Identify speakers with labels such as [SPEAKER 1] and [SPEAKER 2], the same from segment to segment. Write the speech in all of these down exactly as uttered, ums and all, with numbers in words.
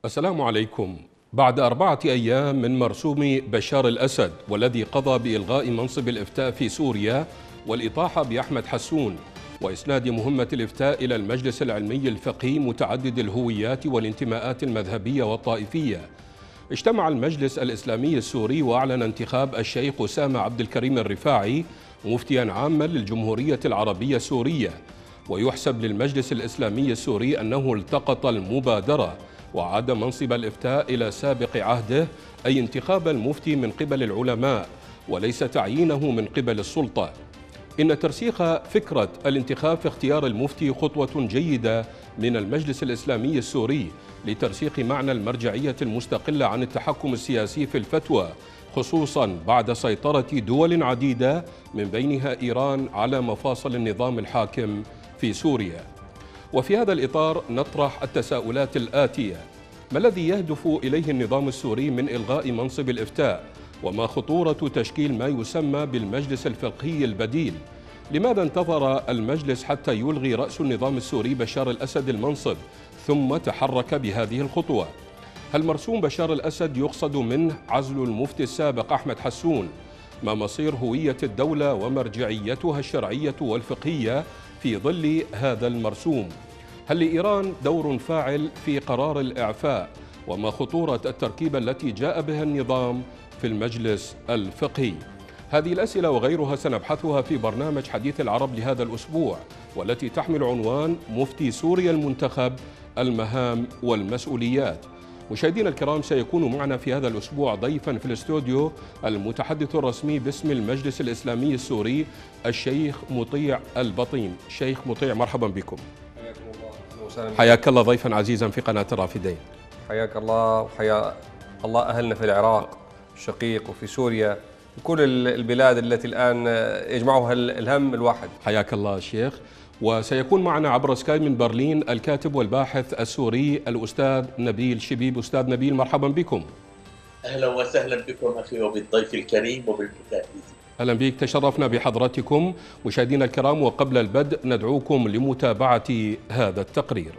[SPEAKER 1] السلام عليكم. بعد أربعة أيام من مرسوم بشار الأسد والذي قضى بإلغاء منصب الإفتاء في سوريا والإطاحة بأحمد حسون وإسناد مهمة الإفتاء إلى المجلس العلمي الفقهي متعدد الهويات والانتماءات المذهبية والطائفية، اجتمع المجلس الإسلامي السوري وأعلن انتخاب الشيخ أسامة عبد الكريم الرفاعي مفتيا عاما للجمهورية العربية السورية. ويحسب للمجلس الإسلامي السوري أنه التقط المبادرة وعاد منصب الإفتاء إلى سابق عهده، أي انتخاب المفتي من قبل العلماء وليس تعيينه من قبل السلطة. إن ترسيخ فكرة الانتخاب في اختيار المفتي خطوة جيدة من المجلس الإسلامي السوري لترسيخ معنى المرجعية المستقلة عن التحكم السياسي في الفتوى، خصوصا بعد سيطرة دول عديدة من بينها إيران على مفاصل النظام الحاكم في سوريا. وفي هذا الإطار نطرح التساؤلات الآتية: ما الذي يهدف إليه النظام السوري من إلغاء منصب الإفتاء؟ وما خطورة تشكيل ما يسمى بالمجلس الفقهي البديل؟ لماذا انتظر المجلس حتى يلغي رأس النظام السوري بشار الأسد المنصب ثم تحرك بهذه الخطوة؟ هل مرسوم بشار الأسد يقصد منه عزل المفتي السابق أحمد حسون؟ ما مصير هوية الدولة ومرجعيتها الشرعية والفقهية في ظل هذا المرسوم؟ هل لإيران دور فاعل في قرار الإعفاء؟ وما خطورة التركيبة التي جاء بها النظام في المجلس الفقهي؟ هذه الأسئلة وغيرها سنبحثها في برنامج حديث العرب لهذا الأسبوع، والتي تحمل عنوان مفتي سوريا المنتخب، المهام والمسؤوليات. مشاهدينا الكرام، سيكون معنا في هذا الأسبوع ضيفا في الاستوديو المتحدث الرسمي باسم المجلس الإسلامي السوري الشيخ مطيع البطين. شيخ مطيع، مرحبا بكم.
[SPEAKER 2] حياكم الله وسهلا.
[SPEAKER 1] حياك الله ضيفا عزيزا في قناة الرافدين.
[SPEAKER 2] حياك الله وحيا الله أهلنا في العراق الشقيق وفي سوريا وكل البلاد التي الآن يجمعها الهم الواحد.
[SPEAKER 1] حياك الله شيخ. وسيكون معنا عبر سكاي من برلين الكاتب والباحث السوري الأستاذ نبيل شبيب. أستاذ نبيل، مرحبا بكم.
[SPEAKER 3] أهلا وسهلا بكم أخي وبالضيف الكريم وبالمشاهدين.
[SPEAKER 1] أهلا بك، تشرفنا بحضرتكم. مشاهدينا الكرام، وقبل البدء ندعوكم لمتابعة هذا التقرير.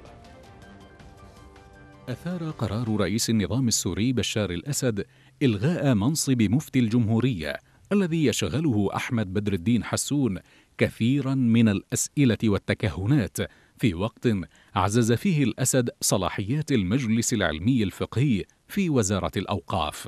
[SPEAKER 4] أثار قرار رئيس النظام السوري بشار الأسد إلغاء منصب مفتي الجمهورية الذي يشغله أحمد بدر الدين حسون كثيرا من الأسئلة والتكهنات، في وقت عزز فيه الأسد صلاحيات المجلس العلمي الفقهي في وزارة الأوقاف.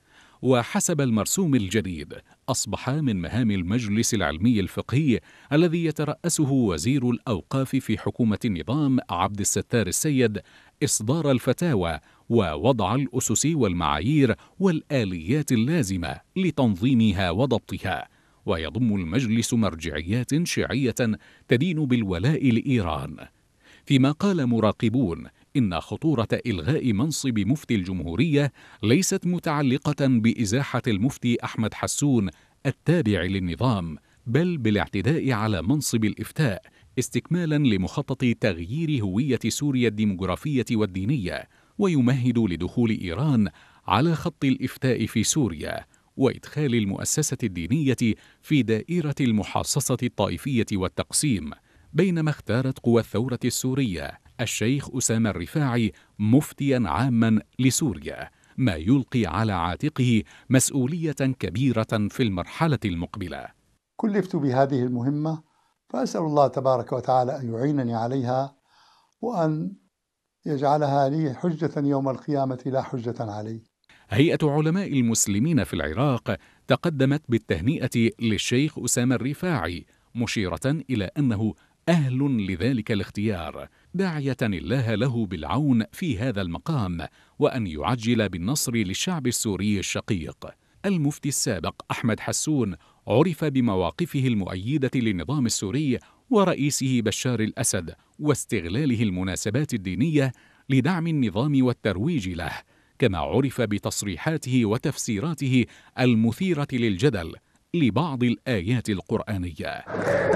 [SPEAKER 4] وحسب المرسوم الجديد، أصبح من مهام المجلس العلمي الفقهي الذي يترأسه وزير الأوقاف في حكومة النظام عبد الستار السيد إصدار الفتاوى ووضع الأسس والمعايير والآليات اللازمة لتنظيمها وضبطها. ويضم المجلس مرجعيات شيعية تدين بالولاء لإيران. فيما قال مراقبون إن خطورة إلغاء منصب مفتي الجمهورية ليست متعلقة بإزاحة المفتي أحمد حسون التابع للنظام، بل بالاعتداء على منصب الإفتاء استكمالا لمخطط تغيير هوية سوريا الديمغرافية والدينية، ويمهد لدخول إيران على خط الإفتاء في سوريا وإدخال المؤسسة الدينية في دائرة المحاصصة الطائفية والتقسيم. بينما اختارت قوى الثورة السورية الشيخ أسامة الرفاعي مفتيا عاما لسوريا، ما يلقي على عاتقه مسؤولية كبيرة في المرحلة المقبلة.
[SPEAKER 5] كلفت بهذه المهمة، فأسأل الله تبارك وتعالى أن يعينني عليها وأن يجعلها لي حجة يوم القيامة لا حجة علي.
[SPEAKER 4] هيئة علماء المسلمين في العراق تقدمت بالتهنئة للشيخ أسامة الرفاعي، مشيرة إلى أنه أهل لذلك الاختيار، داعية الله له بالعون في هذا المقام وأن يعجل بالنصر للشعب السوري الشقيق. المفتي السابق أحمد حسون عرف بمواقفه المؤيدة للنظام السوري ورئيسه بشار الأسد واستغلاله المناسبات الدينية لدعم النظام والترويج له، كما عرف بتصريحاته وتفسيراته المثيرة للجدل لبعض الآيات القرآنية.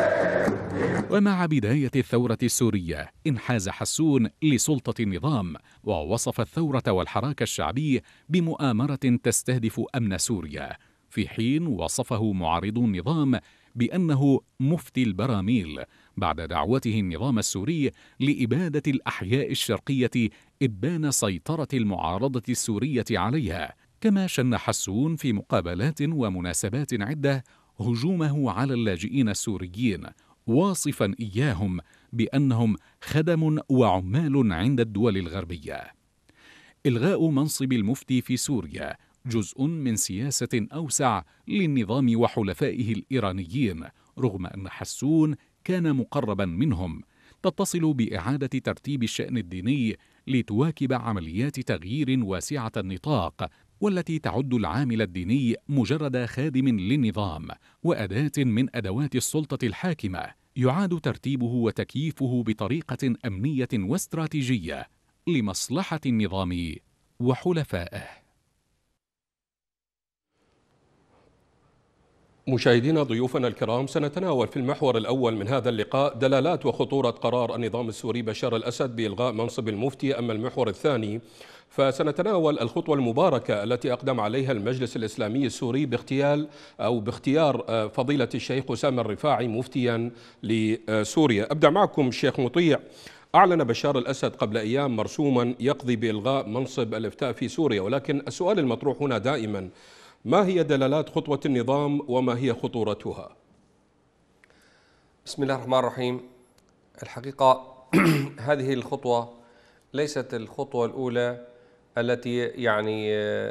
[SPEAKER 4] ومع بداية الثورة السورية انحاز حسون لسلطة النظام، ووصف الثورة والحراك الشعبي بمؤامرة تستهدف أمن سوريا، في حين وصفه معارضو النظام بأنه مفتي البراميل، بعد دعوته النظام السوري لإبادة الأحياء الشرقية إبان سيطرة المعارضة السورية عليها. كما شن حسون في مقابلات ومناسبات عدة هجومه على اللاجئين السوريين، واصفا إياهم بأنهم خدم وعمال عند الدول الغربية. إلغاء منصب المفتي في سوريا جزء من سياسة أوسع للنظام وحلفائه الإيرانيين، رغم أن حسون كان مقربا منهم، تتصل بإعادة ترتيب الشأن الديني لتواكب عمليات تغيير واسعة النطاق، والتي تعد العامل الديني مجرد خادم للنظام وأداة من أدوات السلطة الحاكمة، يعاد ترتيبه وتكييفه بطريقة أمنية واستراتيجية لمصلحة النظام وحلفائه.
[SPEAKER 1] مشاهدينا ضيوفنا الكرام، سنتناول في المحور الأول من هذا اللقاء دلالات وخطورة قرار النظام السوري بشار الأسد بإلغاء منصب المفتي. أما المحور الثاني فسنتناول الخطوة المباركة التي أقدم عليها المجلس الإسلامي السوري باغتيال أو باختيار فضيلة الشيخ أسامة الرفاعي مفتيا لسوريا. أبدأ معكم الشيخ مطيع. أعلن بشار الأسد قبل أيام مرسوما يقضي بإلغاء منصب الإفتاء في سوريا، ولكن السؤال المطروح هنا دائما: ما هي دلالات خطوة النظام وما هي خطورتها؟
[SPEAKER 2] بسم الله الرحمن الرحيم. الحقيقة هذه الخطوة ليست الخطوة الأولى التي يعني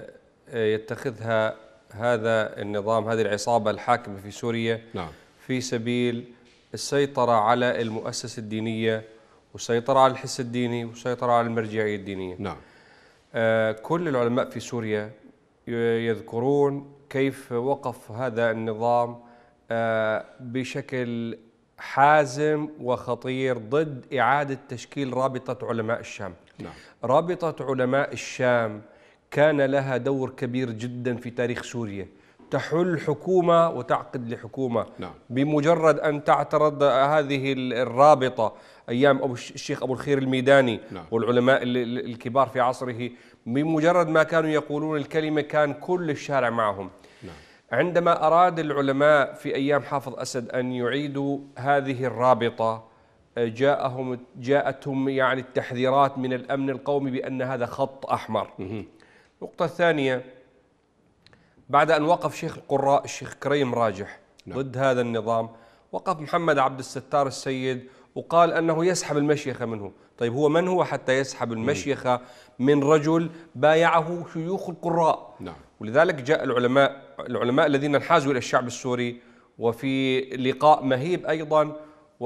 [SPEAKER 2] يتخذها هذا النظام، هذه العصابة الحاكمة في سوريا، نعم، في سبيل السيطرة على المؤسسة الدينية والسيطرة على الحس الديني والسيطرة على المرجعية الدينية. نعم. آه كل العلماء في سوريا يذكرون كيف وقف هذا النظام آه بشكل حازم وخطير ضد إعادة تشكيل رابطة علماء الشام. نعم. رابطة علماء الشام كان لها دور كبير جدا في تاريخ سوريا، تحل حكومة وتعقد لحكومة. نعم. بمجرد أن تعترض هذه الرابطة أيام أبو الشيخ أبو الخير الميداني، نعم، والعلماء الكبار في عصره، بمجرد ما كانوا يقولون الكلمة كان كل الشارع معهم. نعم. عندما أراد العلماء في أيام حافظ أسد أن يعيدوا هذه الرابطة جاءهم جاءتهم يعني التحذيرات من الأمن القومي بأن هذا خط أحمر. النقطة الثانية، بعد أن وقف شيخ القراء الشيخ كريم راجح، نعم، ضد هذا النظام، وقف محمد عبد الستار السيد وقال أنه يسحب المشيخة منه. طيب هو من هو حتى يسحب المشيخة من رجل بايعه شيوخ القراء؟ نعم. ولذلك جاء العلماء العلماء الذين انحازوا إلى الشعب السوري وفي لقاء مهيب أيضا،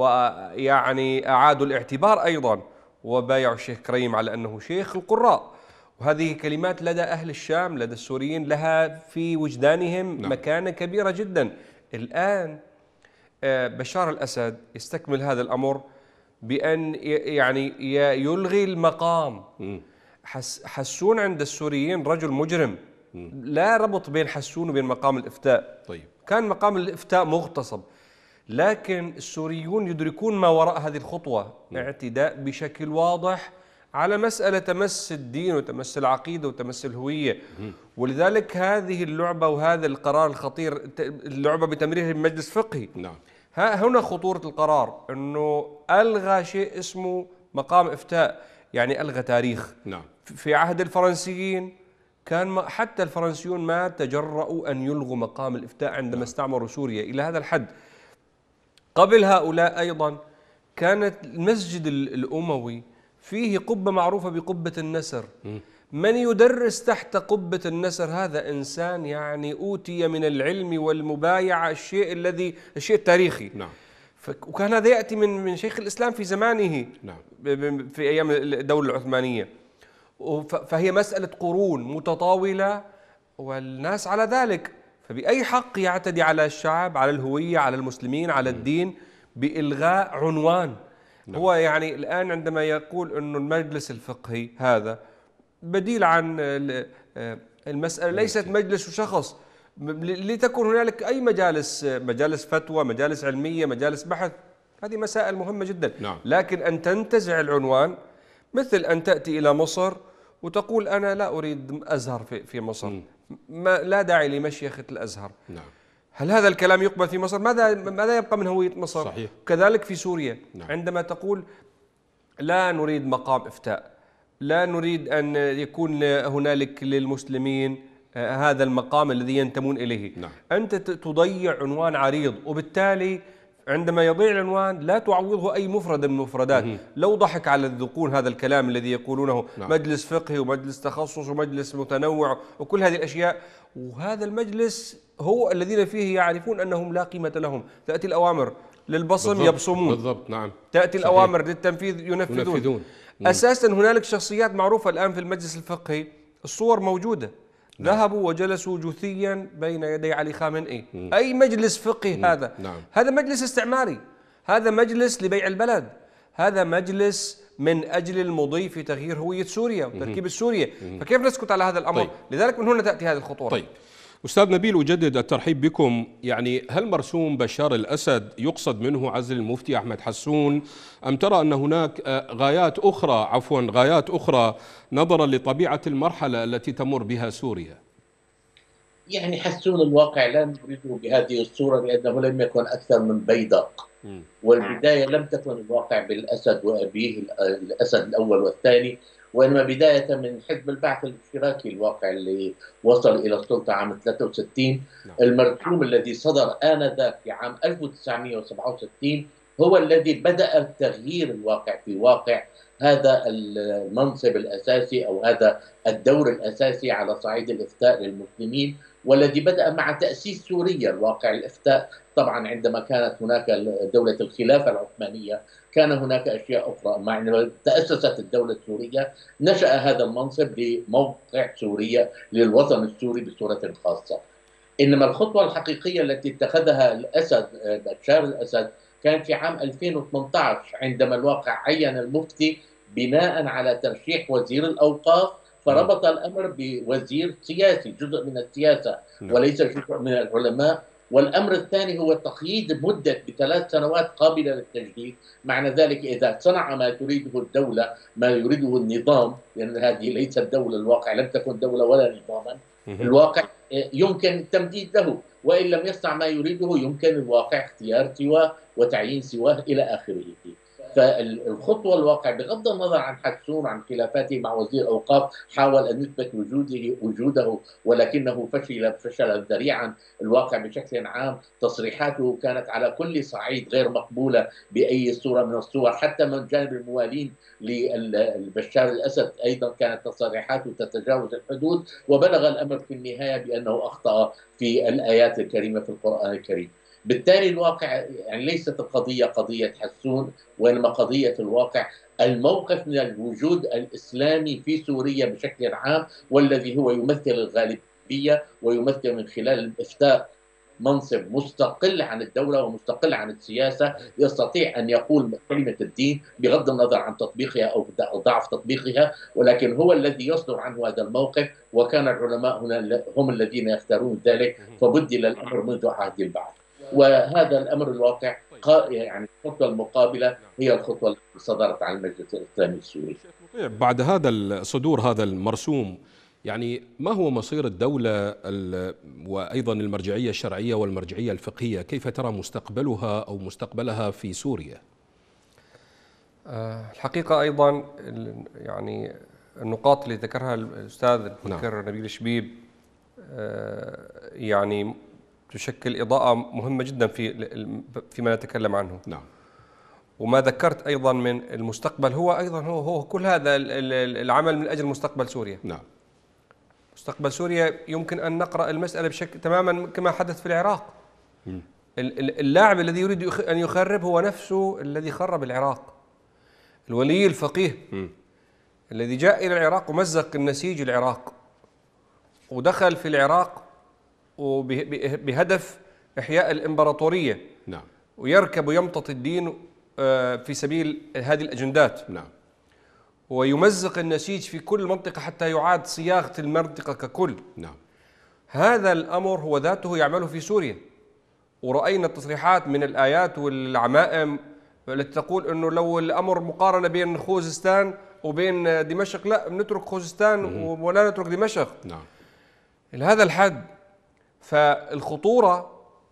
[SPEAKER 2] ويعني أعادوا الاعتبار أيضا وبايعوا الشيخ كريم على أنه شيخ القراء. وهذه كلمات لدى أهل الشام، لدى السوريين، لها في وجدانهم، نعم، مكانة كبيرة جدا. الآن بشار الأسد يستكمل هذا الأمر بأن يعني يلغي المقام. حسون عند السوريين رجل مجرم، لا ربط بين حسون وبين مقام الإفتاء. طيب. كان مقام الإفتاء مغتصب، لكن السوريون يدركون ما وراء هذه الخطوة، اعتداء بشكل واضح على مسألة تمس الدين وتمس العقيدة وتمس الهوية. ولذلك هذه اللعبة وهذا القرار الخطير، اللعبة بتمرير المجلس الفقهي. نعم. ها هنا خطورة القرار، أنه ألغى شيء اسمه مقام إفتاء، يعني ألغى تاريخ. نعم. في عهد الفرنسيين كان حتى الفرنسيون ما تجرؤوا أن يلغوا مقام الإفتاء عندما نعم. استعمروا سوريا إلى هذا الحد. قبل هؤلاء أيضا كانت المسجد الأموي فيه قبة معروفة بقبة النسر. م. من يدرس تحت قبة النسر هذا إنسان يعني أوتي من العلم والمبايعة الشيء الذي الشيء التاريخي. نعم. وكان هذا يأتي من من شيخ الإسلام في زمانه. نعم. في أيام الدولة العثمانية. فهي مسألة قرون متطاولة والناس على ذلك، فبأي حق يعتدي على الشعب، على الهوية، على المسلمين، على الدين، بإلغاء عنوان. نعم. هو يعني الآن عندما يقول أنه المجلس الفقهي هذا بديل عن المسألة، ليست مجلس وشخص، لتكون هنالك أي مجالس، مجالس فتوى، مجالس علمية، مجالس بحث، هذه مسائل مهمة جدا. نعم. لكن أن تنتزع العنوان، مثل أن تأتي إلى مصر وتقول أنا لا أريد أزهر في في مصر، ما لا داعي لمشيخة الأزهر. نعم. هل هذا الكلام يقبل في مصر؟ ماذا ماذا يبقى من هوية مصر؟
[SPEAKER 1] صحيح.
[SPEAKER 2] كذلك في سوريا.
[SPEAKER 1] نعم.
[SPEAKER 2] عندما تقول لا نريد مقام إفتاء، لا نريد أن يكون هنالك للمسلمين هذا المقام الذي ينتمون إليه.
[SPEAKER 1] نعم.
[SPEAKER 2] أنت تضيع عنوان عريض، وبالتالي عندما يضيع العنوان لا تعوضه أي مفردة من المفردات. لو ضحك على الذقون هذا الكلام الذي يقولونه
[SPEAKER 1] نعم.
[SPEAKER 2] مجلس فقهي ومجلس تخصص ومجلس متنوع وكل هذه الأشياء، وهذا المجلس هو الذين فيه يعرفون أنهم لا قيمة لهم. تأتي الأوامر للبصم
[SPEAKER 1] بالضبط.
[SPEAKER 2] يبصمون،
[SPEAKER 1] بالضبط. نعم.
[SPEAKER 2] تأتي
[SPEAKER 1] صحيح.
[SPEAKER 2] الأوامر للتنفيذ ينفذون,
[SPEAKER 1] ينفذون.
[SPEAKER 2] أساسا هنالك شخصيات معروفة الآن في المجلس الفقهي، الصور موجودة. نعم. ذهبوا وجلسوا جثيا بين يدي علي خامنئي. مم. أي مجلس فقهي مم. هذا؟ نعم. هذا مجلس استعماري، هذا مجلس لبيع البلد، هذا مجلس من أجل المضي في تغيير هوية سوريا وتركيب السورية. فكيف نسكت على هذا الأمر؟ طيب. لذلك من هنا تأتي هذه الخطورة.
[SPEAKER 1] طيب أستاذ نبيل، أجدد الترحيب بكم. يعني هل مرسوم بشار الأسد يقصد منه عزل المفتي أحمد حسون، أم ترى أن هناك غايات أخرى عفوا غايات أخرى نظرا لطبيعة المرحلة التي تمر بها سوريا؟
[SPEAKER 3] يعني حسون الواقع لا نريده بهذه الصورة، لأنه لم يكن أكثر من بيدق، والبداية لم تكن الواقع بالأسد وأبيه الأسد الأول والثاني، وإنما بداية من حزب البعث الاشتراكي الواقع اللي وصل إلى السلطة عام ثلاثة وستين. المرسوم الذي صدر آنذاك في عام ألف وتسعمئة وسبعة وستين هو الذي بدأ تغيير الواقع في واقع هذا المنصب الأساسي أو هذا الدور الأساسي على صعيد الإفتاء للمسلمين، والذي بدأ مع تأسيس سوريا. الواقع الإفتاء طبعا عندما كانت هناك دولة الخلافة العثمانية كان هناك أشياء أخرى. مع تأسست الدولة السورية نشأ هذا المنصب لموقع سوريا للوطن السوري بصورة خاصة. إنما الخطوة الحقيقية التي اتخذها الأسد بشار الأسد كان في عام ألفين وثمانية عشر عندما الواقع عين المفتي بناء على ترشيح وزير الأوقاف، فربط الأمر بوزير سياسي جزء من السياسة وليس جزء من العلماء. والأمر الثاني هو تقييد مدة بثلاث سنوات قابلة للتجديد. معنى ذلك إذا صنع ما تريده الدولة ما يريده النظام، لأن هذه ليست دولة، الواقع لم تكن دولة ولا نظاما، الواقع يمكن التمديد له، وإن لم يصنع ما يريده يمكن الواقع اختيار سواه وتعيين سواه إلى آخره. فالخطوة الواقع بغض النظر عن حسون عن خلافاته مع وزير الأوقاف حاول أن يثبت وجوده وجوده ولكنه فشل فشلا ذريعا. الواقع بشكل عام تصريحاته كانت على كل صعيد غير مقبولة بأي صورة من الصور، حتى من جانب الموالين لبشار الأسد أيضا كانت تصريحاته تتجاوز الحدود، وبلغ الأمر في النهاية بأنه أخطأ في الآيات الكريمة في القرآن الكريم. بالتالي الواقع يعني ليست القضية قضية حسون، وإنما قضية الواقع الموقف من الوجود الإسلامي في سوريا بشكل عام، والذي هو يمثل الغالبية ويمثل من خلال الإفتاء منصب مستقل عن الدولة ومستقل عن السياسة، يستطيع أن يقول كلمة الدين بغض النظر عن تطبيقها أو ضعف تطبيقها، ولكن هو الذي يصدر عنه هذا الموقف، وكان العلماء هنا هم الذين يختارون ذلك، فبدل الأمر منذ عهد البعث. وهذا الأمر الواقع يعني الخطوة المقابلة هي الخطوة التي صدرت عن المجلس الإسلامي السوري.
[SPEAKER 1] بعد هذا صدور هذا المرسوم، يعني ما هو مصير الدولة وأيضا المرجعية الشرعية والمرجعية الفقهية؟ كيف ترى مستقبلها أو مستقبلها في سوريا؟
[SPEAKER 2] الحقيقة أيضا يعني النقاط اللي ذكرها الأستاذ الفكر نعم. نبيل شبيب يعني تشكل إضاءة مهمة جدا في فيما نتكلم عنه.
[SPEAKER 1] نعم.
[SPEAKER 2] وما ذكرت أيضا من المستقبل هو أيضا هو هو كل هذا العمل من أجل مستقبل سوريا.
[SPEAKER 1] نعم.
[SPEAKER 2] مستقبل سوريا يمكن أن نقرأ المسألة بشكل تماما كما حدث في العراق. م. اللاعب الذي يريد أن يخرب هو نفسه الذي خرب العراق. الولي الفقيه م. الذي جاء إلى العراق ومزق النسيج العراق ودخل في العراق وبهدف إحياء الإمبراطورية.
[SPEAKER 1] نعم.
[SPEAKER 2] ويركب ويمتط الدين في سبيل هذه الأجندات.
[SPEAKER 1] نعم.
[SPEAKER 2] ويمزق النسيج في كل منطقة حتى يعاد صياغة المنطقة ككل.
[SPEAKER 1] نعم.
[SPEAKER 2] هذا الأمر هو ذاته يعمله في سوريا، ورأينا التصريحات من الآيات والعمائم التي تقول أنه لو الأمر مقارنة بين خوزستان وبين دمشق لا نترك خوزستان ولا نترك دمشق.
[SPEAKER 1] نعم.
[SPEAKER 2] لهذا الحد. فالخطورة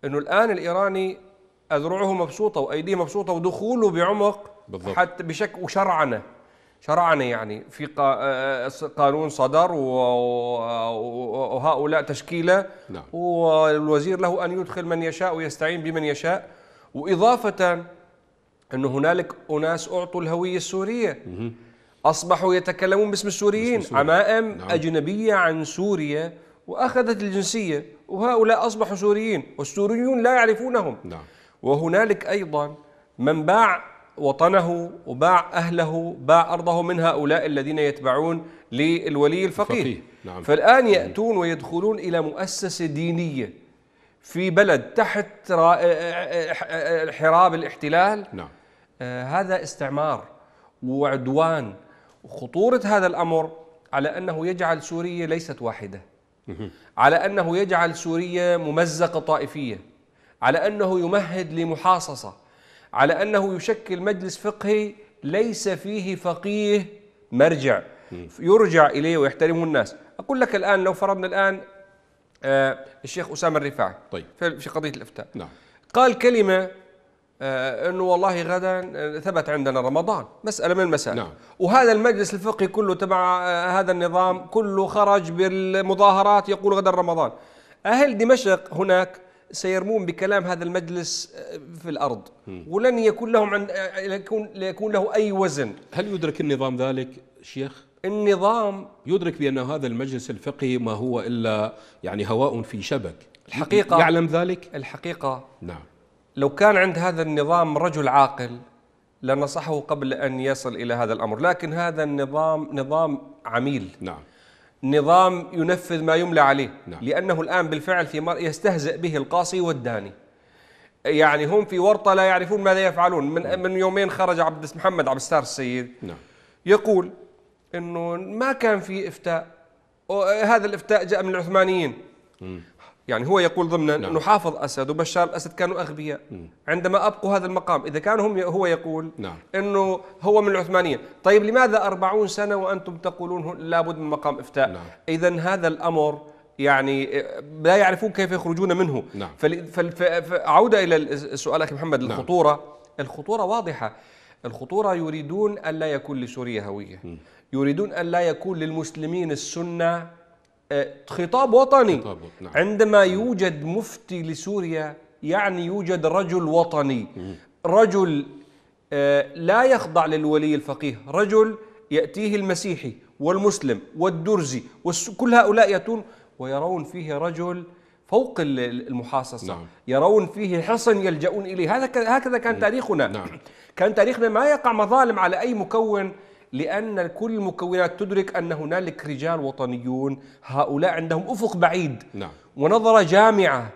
[SPEAKER 2] أنه الآن الإيراني أذرعه مبسوطة وأيديه مبسوطة ودخوله بعمق
[SPEAKER 1] بالضبط.
[SPEAKER 2] حتى بشكل وشرعنة شرعنة يعني في قانون صدر وهؤلاء تشكيلة.
[SPEAKER 1] نعم.
[SPEAKER 2] والوزير له أن يدخل من يشاء ويستعين بمن يشاء. وإضافة أن هنالك أناس أعطوا الهوية السورية أصبحوا يتكلمون باسم السوريين، عمائم نعم. أجنبية عن سوريا وأخذت الجنسية، وهؤلاء أصبحوا سوريين والسوريون لا يعرفونهم.
[SPEAKER 1] نعم.
[SPEAKER 2] وهنالك أيضا من باع وطنه وباع أهله، باع أرضه من هؤلاء الذين يتبعون للولي الفقيه. الفقيه. نعم. فالآن يأتون ويدخلون إلى مؤسسة دينية في بلد تحت حراب الاحتلال.
[SPEAKER 1] نعم.
[SPEAKER 2] آه هذا استعمار وعدوان. وخطورة هذا الأمر على أنه يجعل سوريا ليست واحدة، على أنه يجعل سوريا ممزقة طائفية، على أنه يمهد لمحاصصة، على أنه يشكل مجلس فقهي ليس فيه فقيه مرجع يرجع إليه ويحترمه الناس. أقول لك الآن لو فرضنا الآن آه الشيخ أسامة الرفاعي
[SPEAKER 1] طيب.
[SPEAKER 2] في قضية الإفتاء
[SPEAKER 1] نعم.
[SPEAKER 2] قال كلمة آه أنه والله غدا ثبت عندنا رمضان، مسألة من المسائل.
[SPEAKER 1] نعم.
[SPEAKER 2] وهذا المجلس الفقهي كله تبع آه هذا النظام كله خرج بالمظاهرات يقول غدا رمضان. أهل دمشق هناك سيرمون بكلام هذا المجلس في الأرض م. ولن يكون لهم عن يكون يكون له أي وزن.
[SPEAKER 1] هل يدرك النظام ذلك شيخ؟
[SPEAKER 2] النظام
[SPEAKER 1] يدرك بأن هذا المجلس الفقهي ما هو إلا يعني هواء في شبك،
[SPEAKER 2] الحقيقة
[SPEAKER 1] يعلم ذلك؟
[SPEAKER 2] الحقيقة
[SPEAKER 1] نعم.
[SPEAKER 2] لو كان عند هذا النظام رجل عاقل لنصحه قبل أن يصل إلى هذا الأمر، لكن هذا النظام نظام عميل.
[SPEAKER 1] نعم.
[SPEAKER 2] نظام ينفذ ما يملى عليه.
[SPEAKER 1] نعم.
[SPEAKER 2] لأنه الآن بالفعل في مر يستهزئ به القاصي والداني. يعني هم في ورطة لا يعرفون ماذا يفعلون. من نعم. من يومين خرج عبد محمد عبد الستار السيد
[SPEAKER 1] نعم.
[SPEAKER 2] يقول إنه ما كان في إفتاء، هذا الإفتاء جاء من العثمانيين. م. يعني هو يقول ضمن نعم. أنه حافظ أسد وبشار الأسد كانوا أغبياء م. عندما أبقوا هذا المقام. إذا كانوا هم هو يقول
[SPEAKER 1] نعم.
[SPEAKER 2] أنه هو من العثمانيين، طيب لماذا أربعون سنة وأنتم تقولون لابد من مقام إفتاء؟ نعم. إذن هذا الأمر يعني لا يعرفون كيف يخرجون منه.
[SPEAKER 1] نعم.
[SPEAKER 2] فعودة إلى سؤالك محمد، الخطورة نعم. الخطورة واضحة. الخطورة يريدون أن لا يكون لسوريا هوية م. يريدون أن لا يكون للمسلمين السنة خطاب وطني. خطاب. نعم. عندما يوجد مفتي لسوريا يعني يوجد رجل وطني، رجل لا يخضع للولي الفقيه، رجل يأتيه المسيحي والمسلم والدرزي وكل هؤلاء يأتون ويرون فيه رجل فوق المحاصصة. نعم. يرون فيه حصن يلجؤون إليه. هكذا كان تاريخنا.
[SPEAKER 1] نعم.
[SPEAKER 2] كان تاريخنا ما يقع مظالم على أي مكون، لأن كل المكونات تدرك أن هنالك رجال وطنيون هؤلاء عندهم أفق بعيد.
[SPEAKER 1] نعم.
[SPEAKER 2] ونظرة جامعة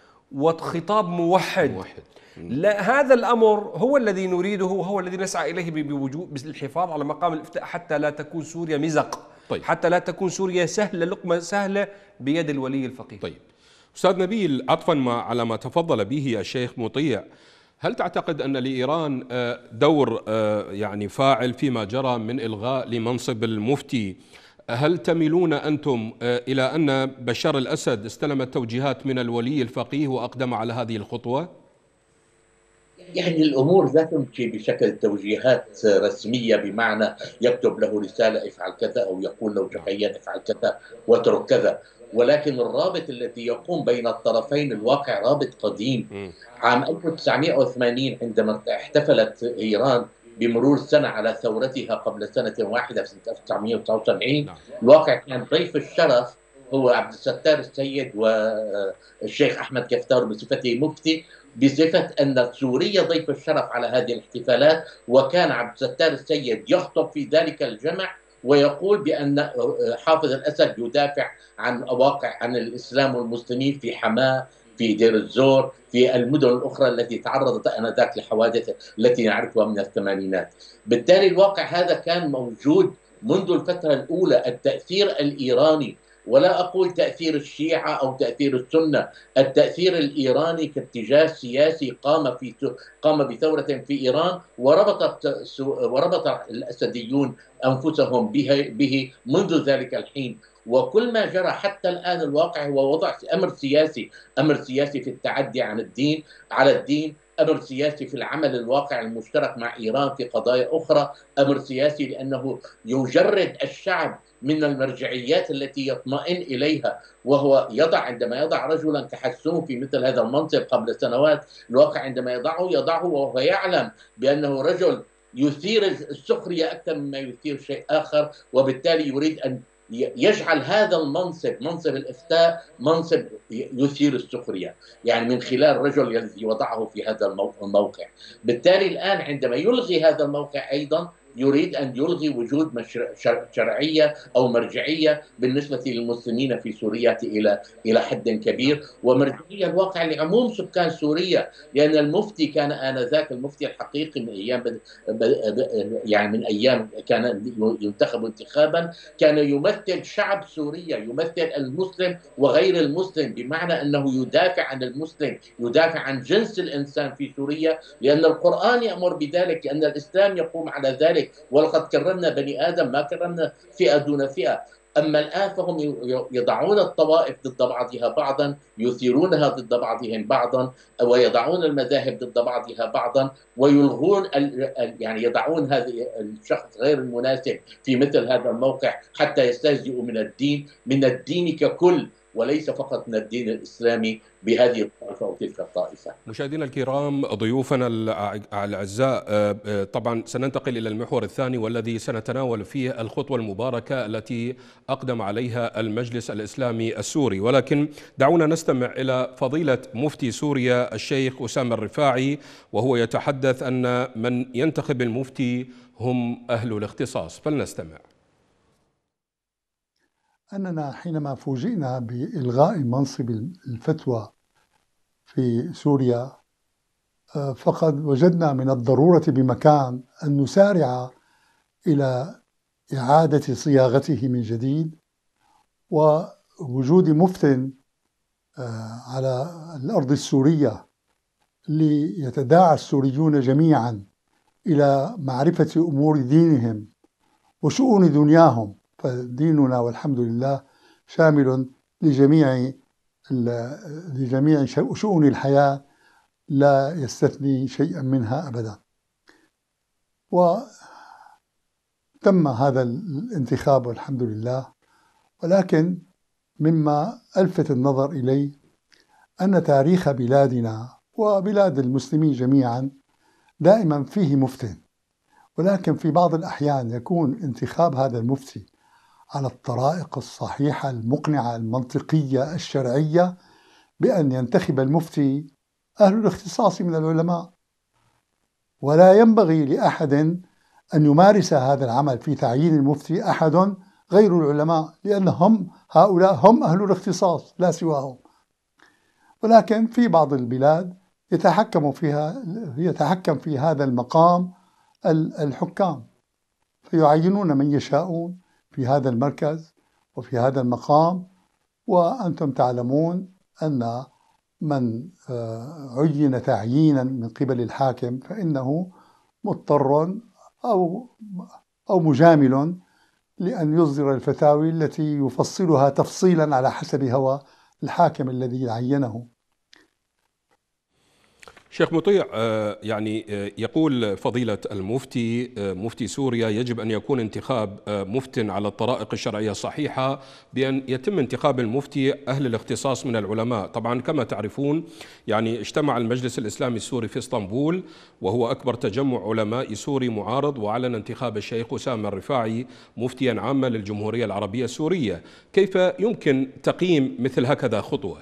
[SPEAKER 2] وخطاب موحد, موحد. لا، هذا الأمر هو الذي نريده وهو الذي نسعى إليه بوجود بالحفاظ على مقام الإفتاء حتى لا تكون سوريا مزق.
[SPEAKER 1] طيب.
[SPEAKER 2] حتى لا تكون سوريا سهلة، لقمة سهلة بيد الولي الفقيه.
[SPEAKER 1] طيب أستاذ نبيل، عطفا ما على ما تفضل به الشيخ مطيع، هل تعتقد أن لإيران دور يعني فاعل فيما جرى من إلغاء لمنصب المفتي؟ هل تميلون أنتم إلى أن بشار الأسد استلم التوجيهات من الولي الفقيه وأقدم على هذه الخطوة؟
[SPEAKER 3] يعني الأمور لا تمشي بشكل توجيهات رسمية، بمعنى يكتب له رسالة افعل كذا أو يقول له شفهيا افعل كذا واترك كذا، ولكن الرابط الذي يقوم بين الطرفين الواقع رابط قديم. عام ألف وتسعمئة وثمانين عندما احتفلت إيران بمرور سنة على ثورتها قبل سنة واحدة في سنة ألف وتسعمئة وتسعة وسبعين، الواقع كان ضيف الشرف هو عبد الستار السيد والشيخ أحمد كفتار بصفته مفتي، بصفة أن سوريا ضيف الشرف على هذه الاحتفالات. وكان عبد الستار السيد يخطب في ذلك الجمع ويقول بأن حافظ الأسد يدافع عن واقع عن الإسلام والمسلمين في حماة، في دير الزور، في المدن الأخرى التي تعرضت آنذاك لحوادث التي نعرفها من الثمانينات. بالتالي الواقع هذا كان موجود منذ الفترة الأولى. التأثير الإيراني، ولا أقول تأثير الشيعة أو تأثير السنة، التأثير الإيراني كاتجاه سياسي قام في قام بثورة في إيران، وربطت وربط الأسديون أنفسهم به به منذ ذلك الحين. وكل ما جرى حتى الآن الواقع هو وضع أمر سياسي، أمر سياسي في التعدي عن الدين على الدين، أمر سياسي في العمل الواقع المشترك مع إيران في قضايا أخرى، أمر سياسي لأنه يجرد الشعب من المرجعيات التي يطمئن إليها، وهو يضع عندما يضع رجلا كحسون في مثل هذا المنصب قبل سنوات، الواقع عندما يضعه يضعه وهو يعلم بأنه رجل يثير السخرية أكثر مما يثير شيء آخر، وبالتالي يريد أن يجعل هذا المنصب، منصب الإفتاء، منصب يثير السخرية، يعني من خلال الرجل الذي وضعه في هذا الموقع. بالتالي الآن عندما يلغي هذا الموقع أيضا يريد أن يلغي وجود شرعية أو مرجعية بالنسبة للمسلمين في سوريا إلى إلى حد كبير، ومرجعية الواقع لعموم سكان سوريا، لأن المفتي كان آنذاك المفتي الحقيقي من أيام يعني من أيام كان ينتخب انتخابا، كان يمثل شعب سوريا، يمثل المسلم وغير المسلم، بمعنى أنه يدافع عن المسلم، يدافع عن جنس الإنسان في سوريا، لأن القرآن يأمر بذلك، لأن الإسلام يقوم على ذلك، ولقد كرمنا بني آدم ما كرمنا فئة دون فئة. أما الآن فهم يضعون الطوائف ضد بعضها بعضا، يثيرونها ضد بعضهم بعضا، ويضعون المذاهب ضد بعضها بعضا، ويلغون يعني يضعون هذا الشخص غير المناسب في مثل هذا الموقع حتى يستهزئوا من الدين، من الدين ككل، وليس فقط من الدين الإسلامي بهذه الطائفة أو تلك الطائفة.
[SPEAKER 1] مشاهدينا الكرام، ضيوفنا الأعزاء، طبعا سننتقل إلى المحور الثاني والذي سنتناول فيه الخطوة المباركة التي أقدم عليها المجلس الإسلامي السوري، ولكن دعونا نستمع إلى فضيلة مفتي سوريا الشيخ أسامة الرفاعي وهو يتحدث أن من ينتخب المفتي هم أهل الاختصاص، فلنستمع.
[SPEAKER 5] أننا حينما فوجئنا بإلغاء منصب الفتوى في سوريا فقد وجدنا من الضرورة بمكان أن نسارع إلى إعادة صياغته من جديد، ووجود مفتٍ على الأرض السورية ليتداعى السوريون جميعا إلى معرفة أمور دينهم وشؤون دنياهم، فديننا والحمد لله شامل لجميع لجميع شؤون الحياة لا يستثني شيئا منها أبدا. وتم هذا الانتخاب والحمد لله، ولكن مما ألفت النظر إليه أن تاريخ بلادنا وبلاد المسلمين جميعا دائما فيه مفتي، ولكن في بعض الأحيان يكون انتخاب هذا المفتي على الطرائق الصحيحة المقنعة المنطقية الشرعية بأن ينتخب المفتي أهل الاختصاص من العلماء، ولا ينبغي لأحد أن يمارس هذا العمل في تعيين المفتي أحد غير العلماء، لأنهم هؤلاء هم أهل الاختصاص لا سواهم. ولكن في بعض البلاد يتحكم فيها يتحكم في هذا المقام الحكام، فيعينون من يشاءون في هذا المركز وفي هذا المقام. وأنتم تعلمون أن من عين تعيينا من قبل الحاكم فإنه مضطر أو أو مجامل لأن يصدر الفتاوي التي يفصلها تفصيلا على حسب هوى الحاكم الذي عينه.
[SPEAKER 1] شيخ مطيع، يعني يقول فضيلة المفتي مفتي سوريا يجب أن يكون انتخاب مفت على الطرائق الشرعية الصحيحة بأن يتم انتخاب المفتي أهل الاختصاص من العلماء. طبعا كما تعرفون يعني اجتمع المجلس الإسلامي السوري في اسطنبول وهو أكبر تجمع علماء سوري معارض، وأعلن انتخاب الشيخ أسامة الرفاعي مفتيا عاما للجمهورية العربية السورية. كيف يمكن تقييم مثل هكذا خطوة؟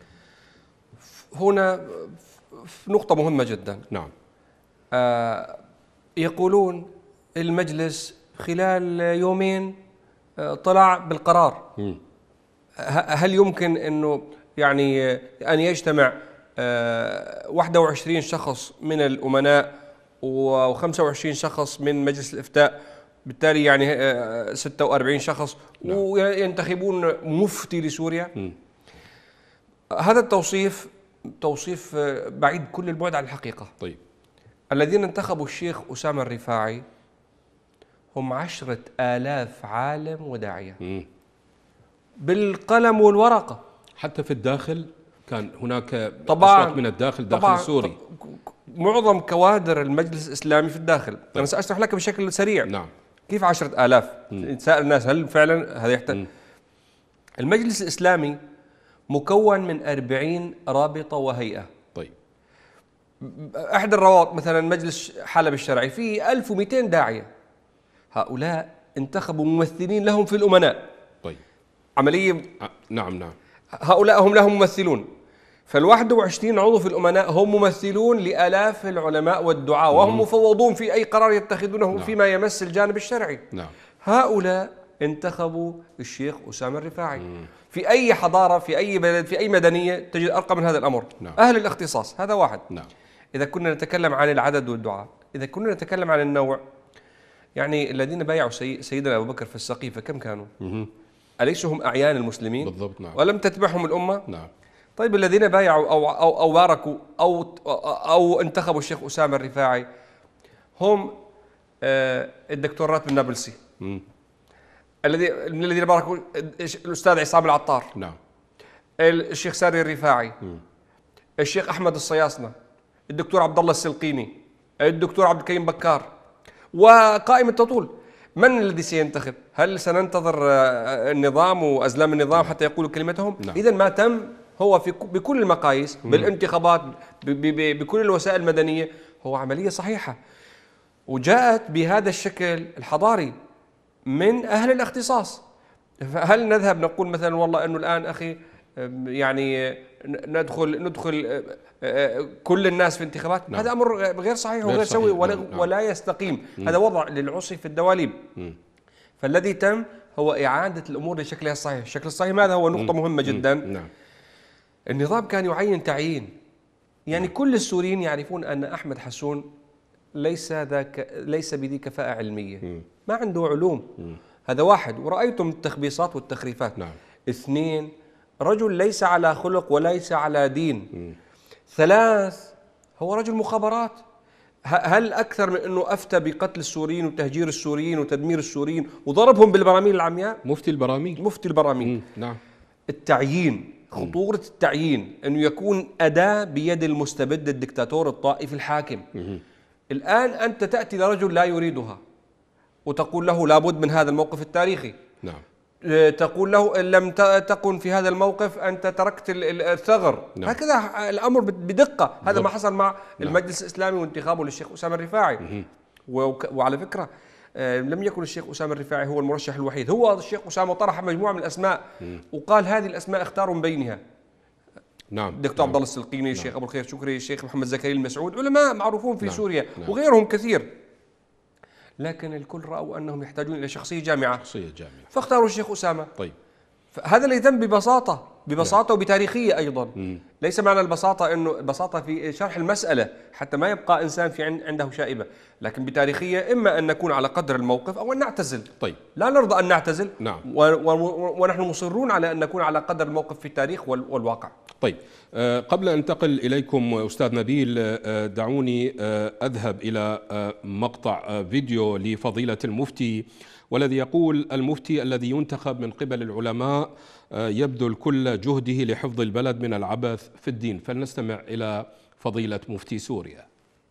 [SPEAKER 2] هنا نقطة مهمة جدا.
[SPEAKER 1] نعم.
[SPEAKER 2] آه يقولون المجلس خلال يومين آه طلع بالقرار. م. هل يمكن أنه يعني أن يجتمع آه واحد وعشرين شخص من الأمناء وخمسة وعشرين شخص من مجلس الإفتاء، بالتالي يعني آه ستة وأربعين شخص، نعم. وينتخبون مفتي لسوريا؟ م. هذا التوصيف توصيف بعيد كل البعد عن الحقيقة.
[SPEAKER 1] طيب.
[SPEAKER 2] الذين انتخبوا الشيخ أسامة الرفاعي هم عشرة آلاف عالم وداعية. م. بالقلم والورقة.
[SPEAKER 1] حتى في الداخل كان هناك
[SPEAKER 2] طبعا
[SPEAKER 1] أصوات من الداخل داخل
[SPEAKER 2] طبعا
[SPEAKER 1] السوري.
[SPEAKER 2] معظم كوادر المجلس الإسلامي في الداخل. طيب. أنا سأشرح لك بشكل سريع.
[SPEAKER 1] نعم.
[SPEAKER 2] كيف عشرة آلاف؟ سأل الناس هل فعلا هذا يحتاج؟ المجلس الإسلامي مكون من أربعين رابطة وهيئة.
[SPEAKER 1] طيب.
[SPEAKER 2] أحد الروابط مثلا مجلس حلب الشرعي فيه ألف ومئتين داعية. هؤلاء انتخبوا ممثلين لهم في الأمناء.
[SPEAKER 1] طيب.
[SPEAKER 2] عملية.
[SPEAKER 1] نعم نعم.
[SPEAKER 2] هؤلاء هم لهم ممثلون. فالواحد وعشرين عضو في الأمناء هم ممثلون لآلاف العلماء والدعاة، وهم مفوضون في أي قرار يتخذونه. نعم. فيما يمس الجانب الشرعي.
[SPEAKER 1] نعم.
[SPEAKER 2] هؤلاء انتخبوا الشيخ أسامة الرفاعي. مم. في أي حضارة، في أي بلد، في أي مدنية تجد أرقى من هذا الأمر.
[SPEAKER 1] نعم.
[SPEAKER 2] أهل الاختصاص. هذا واحد.
[SPEAKER 1] نعم.
[SPEAKER 2] إذا كنا نتكلم عن العدد والدعاء، إذا كنا نتكلم عن النوع، يعني الذين بايعوا سي... سيدنا أبو بكر في السقيفة كم كانوا؟ مم. أليسوا هم أعيان المسلمين؟
[SPEAKER 1] بالضبط. نعم.
[SPEAKER 2] ولم تتبعهم الأمة؟
[SPEAKER 1] نعم.
[SPEAKER 2] طيب الذين بايعوا أو أو أو باركوا أو أو انتخبوا الشيخ أسامة الرفاعي هم الدكتورات بالنابلسي. مم. الذي من الذين باركوا الأستاذ عصام العطار.
[SPEAKER 1] نعم.
[SPEAKER 2] الشيخ ساري الرفاعي. مم. الشيخ أحمد الصياصنة، الدكتور عبد الله السلقيني، الدكتور عبد الكريم بكار، وقائمة تطول. من الذي سينتخب؟ هل سننتظر النظام وأزلام النظام حتى يقولوا كلمتهم؟ نعم. إذن ما تم هو في بكل المقاييس، بالانتخابات، بكل الوسائل المدنية، هو عملية صحيحة وجاءت بهذا الشكل الحضاري من أهل الاختصاص. هل نذهب نقول مثلا والله أنه الآن أخي يعني ندخل ندخل كل الناس في انتخابات؟ نعم. هذا أمر غير صحيح وغير سوي ولا, نعم. ولا يستقيم. مم. هذا وضع للعصي في الدواليب. مم. فالذي تم هو إعادة الأمور لشكلها الصحيح. الشكل الصحيح ماذا هو؟ نقطة مم. مهمة جدا. مم. نعم. النظام كان يعين تعيين، يعني مم. كل السوريين يعرفون أن أحمد حسون ليس ذاك ليس بذي كفاءة علمية. مم. ما عنده علوم. مم. هذا واحد، ورأيتم التخبيصات والتخريفات. نعم. اثنين، رجل ليس على خلق وليس على دين. مم. ثلاث، هو رجل مخابرات. هل أكثر من أنه أفتى بقتل السوريين وتهجير السوريين وتدمير السوريين وضربهم بالبراميل العمياء؟
[SPEAKER 1] مفتي البراميل.
[SPEAKER 2] مفتي البراميل. مم.
[SPEAKER 1] نعم.
[SPEAKER 2] التعيين، خطورة التعيين أنه يكون أداة بيد المستبد الدكتاتور الطائفي الحاكم. مم. الآن أنت تأتي لرجل لا يريدها وتقول له لابد من هذا الموقف التاريخي. نعم. تقول له إن لم تكن في هذا الموقف أنت تركت الثغر. نعم. هكذا الأمر بدقة. هذا ما حصل مع نعم. المجلس الإسلامي وانتخابه للشيخ أسامة الرفاعي. مم. وعلى فكرة لم يكن الشيخ أسامة الرفاعي هو المرشح الوحيد. هو الشيخ أسامة طرح مجموعة من الأسماء. مم. وقال هذه الأسماء اختاروا من بينها. نعم. الدكتور نعم. عبد الله السلقيني، نعم. الشيخ أبو الخير شكري، الشيخ محمد زكريا المسعود، علماء معروفون في نعم. سوريا. نعم. وغيرهم كثير. لكن الكل رأوا أنهم يحتاجون إلى شخصية جامعة. شخصية جامعة. فاختاروا الشيخ أسامة. طيب. هذا اللي يتم ببساطة، ببساطة نعم. وبتاريخية أيضا. مم. ليس معنى البساطة أنه البساطة في شرح المسألة حتى ما يبقى إنسان في عنده شائبة، لكن بتاريخية إما أن نكون على قدر الموقف أو أن نعتزل. طيب. لا نرضى أن نعتزل. نعم. ونحن مصرون على أن نكون على قدر الموقف في التاريخ والواقع. طيب.
[SPEAKER 1] أه قبل أن أنتقل إليكم أستاذ نبيل، أه دعوني أه أذهب إلى أه مقطع أه فيديو لفضيلة المفتي، والذي يقول: المفتي الذي ينتخب من قبل العلماء أه يبذل كل جهده لحفظ البلد من العبث في الدين. فلنستمع إلى فضيلة مفتي سوريا.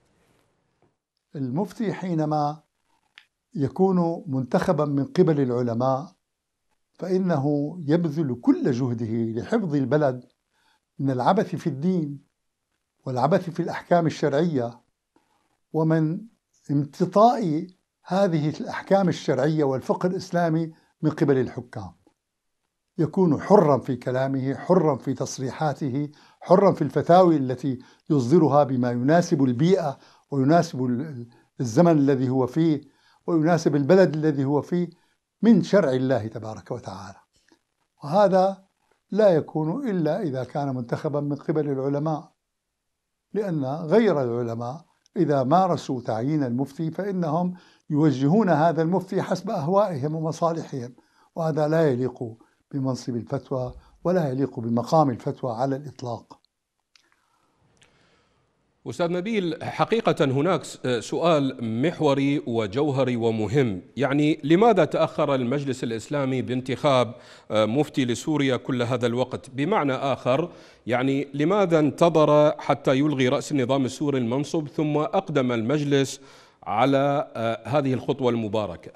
[SPEAKER 5] المفتي حينما يكون منتخبا من قبل العلماء فإنه يبذل كل جهده لحفظ البلد من العبث في الدين والعبث في الأحكام الشرعية، ومن امتطاء هذه الأحكام الشرعية والفقه الإسلامي من قبل الحكام. يكون حرا في كلامه، حرا في تصريحاته، حرا في الفتاوي التي يصدرها بما يناسب البيئة ويناسب الزمن الذي هو فيه ويناسب البلد الذي هو فيه من شرع الله تبارك وتعالى. وهذا لا يكون إلا إذا كان منتخبا من قبل العلماء، لأن غير العلماء إذا مارسوا تعيين المفتي فإنهم يوجهون هذا المفتي حسب أهوائهم ومصالحهم، وهذا لا يليق بمنصب الفتوى ولا يليق بمقام الفتوى على الإطلاق.
[SPEAKER 1] أستاذ نبيل، حقيقة هناك سؤال محوري وجوهري ومهم، يعني لماذا تأخر المجلس الإسلامي بانتخاب مفتي لسوريا كل هذا الوقت؟ بمعنى آخر، يعني لماذا انتظر حتى يلغي رأس النظام السوري المنصب ثم أقدم المجلس على هذه الخطوة المباركة؟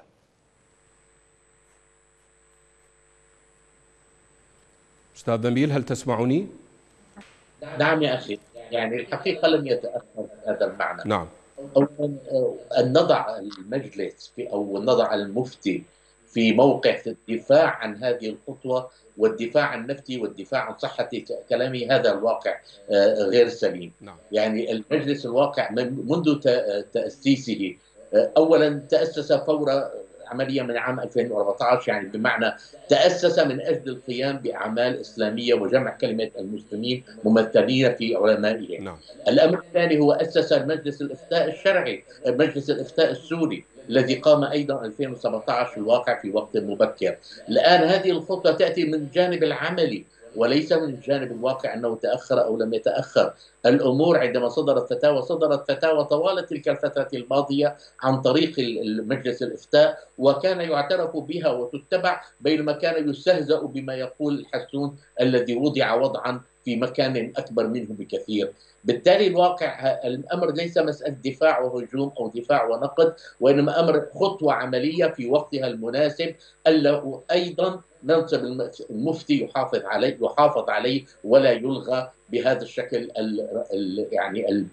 [SPEAKER 1] أستاذ نبيل، هل تسمعني؟
[SPEAKER 3] نعم يا أخي، يعني الحقيقة لم يتأخر هذا المعنى.
[SPEAKER 1] نعم.
[SPEAKER 3] أولا أن نضع المجلس في أو نضع المفتي في موقع الدفاع عن هذه الخطوة والدفاع عن نفسه والدفاع عن صحة كلامه، هذا الواقع غير سليم.
[SPEAKER 1] نعم.
[SPEAKER 3] يعني المجلس الواقع منذ تأسيسه، أولا تأسس فور عملية من عام ألفين وأربعة عشر، يعني بمعنى تأسس من أجل القيام بأعمال إسلامية وجمع كلمة المسلمين ممثلين في علمائه.
[SPEAKER 1] نعم.
[SPEAKER 3] الأمر الثاني هو أسس مجلس الإفتاء الشرعي، مجلس الإفتاء السوري الذي قام أيضا ألفين وسبعة عشر في الواقع في وقت مبكر. الآن هذه الخطوة تأتي من الجانب العملي وليس من الجانب الواقع أنه تأخر أو لم يتأخر. الأمور عندما صدرت فتاوى صدرت فتاوى طوال تلك الفترة الماضية عن طريق مجلس الإفتاء، وكان يعترف بها وتتبع، بينما كان يستهزأ بما يقول الحسون الذي وضع وضعا في مكان أكبر منه بكثير. بالتالي الواقع الأمر ليس مسألة دفاع وهجوم أو دفاع ونقد، وإنما أمر خطوة عملية في وقتها المناسب، ألا أيضا منصب المفتي يحافظ عليه يحافظ عليه ولا يلغى بهذا الشكل ال ال يعني ال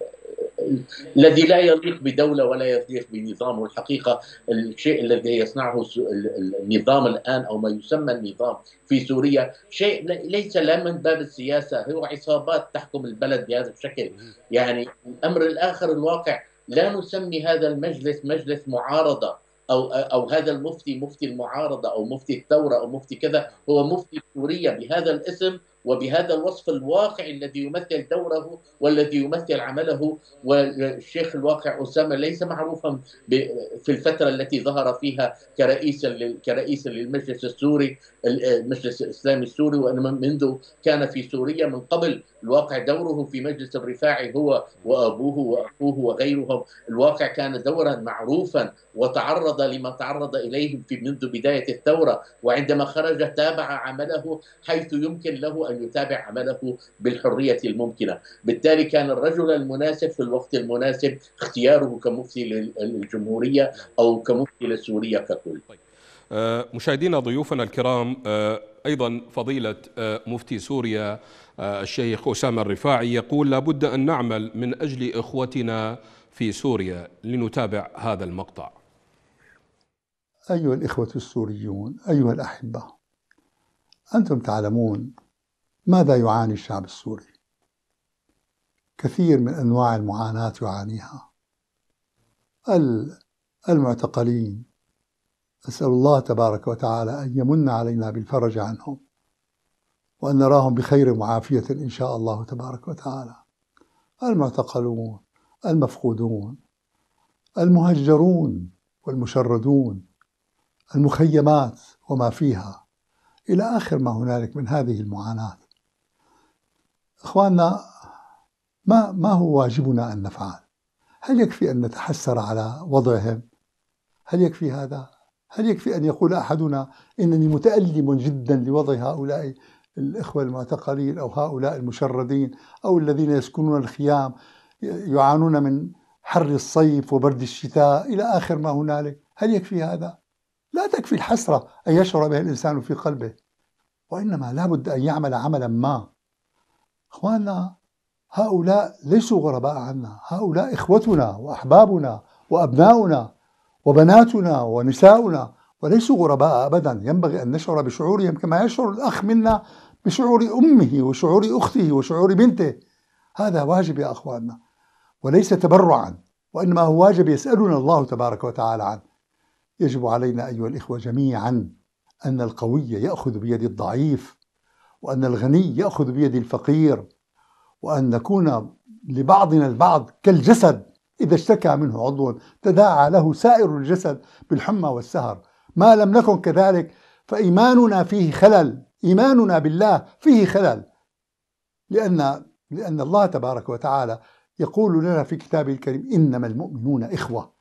[SPEAKER 3] الذي لا يليق بدولة ولا يليق بنظام. والحقيقة الشيء الذي يصنعه النظام الآن أو ما يسمى النظام في سوريا شيء ليس لا من باب السياسة، هو عصابات تحكم البلد بهذا الشكل. يعني الأمر الآخر الواقع، لا نسمي هذا المجلس مجلس معارضة أو أو هذا المفتي مفتي المعارضة أو مفتي الثورة أو مفتي كذا، هو مفتي سوريا بهذا الاسم وبهذا الوصف الواقعي الذي يمثل دوره والذي يمثل عمله. والشيخ الواقع أسامة ليس معروفا في الفترة التي ظهر فيها كرئيس كرئيس للمجلس السوري المجلس الإسلامي السوري، وإنما منذ كان في سوريا من قبل. الواقع دوره في مجلس الرفاعي هو وأبوه وأخوه وغيرهم، الواقع كان دورا معروفا وتعرض لما تعرض إليه في منذ بداية الثورة، وعندما خرج تابع عمله حيث يمكن له أن يتابع عمله بالحرية الممكنة. بالتالي كان الرجل المناسب في الوقت المناسب اختياره كمفتي للجمهورية أو كمفتي لسوريا ككل.
[SPEAKER 1] مشاهدينا ضيوفنا الكرام، أيضا فضيلة مفتي سوريا الشيخ أسامة الرفاعي يقول لابد أن نعمل من أجل إخوتنا في سوريا. لنتابع هذا المقطع.
[SPEAKER 5] أيها الإخوة السوريون، أيها الأحبة، أنتم تعلمون ماذا يعاني الشعب السوري. كثير من أنواع المعاناة يعانيها. المعتقلين، أسأل الله تبارك وتعالى أن يمن علينا بالفرج عنهم وأن نراهم بخير وعافية إن شاء الله تبارك وتعالى. المعتقلون، المفقودون، المهجرون والمشردون، المخيمات وما فيها، إلى آخر ما هنالك من هذه المعاناة. إخواننا، ما, ما هو واجبنا أن نفعل؟ هل يكفي أن نتحسر على وضعهم؟ هل يكفي هذا؟ هل يكفي أن يقول أحدنا إنني متألم جدا لوضع هؤلاء الإخوة المعتقلين أو هؤلاء المشردين أو الذين يسكنون الخيام يعانون من حر الصيف وبرد الشتاء إلى آخر ما هنالك؟ هل يكفي هذا؟ لا تكفي الحسرة أن يشعر بها الإنسان في قلبه، وإنما لا بد أن يعمل عملا ما. إخواننا، هؤلاء ليسوا غرباء عنا، هؤلاء إخوتنا وأحبابنا وأبناؤنا وبناتنا ونساؤنا، وليسوا غرباء أبدا. ينبغي أن نشعر بشعورهم كما يشعر الأخ منا بشعور أمه وشعور أخته وشعور بنته. هذا واجب يا أخواننا، وليس تبرعا، وإنما هو واجب يسألنا الله تبارك وتعالى عنه. يجب علينا أيها الإخوة جميعا أن القوي يأخذ بيد الضعيف، وأن الغني يأخذ بيد الفقير، وأن نكون لبعضنا البعض كالجسد، إذا اشتكى منه عضو تداعى له سائر الجسد بالحمى والسهر. ما لم نكن كذلك فإيماننا فيه خلل، إيماننا بالله فيه خلل، لأن, لأن الله تبارك وتعالى يقول لنا في كتابه الكريم إنما المؤمنون إخوة.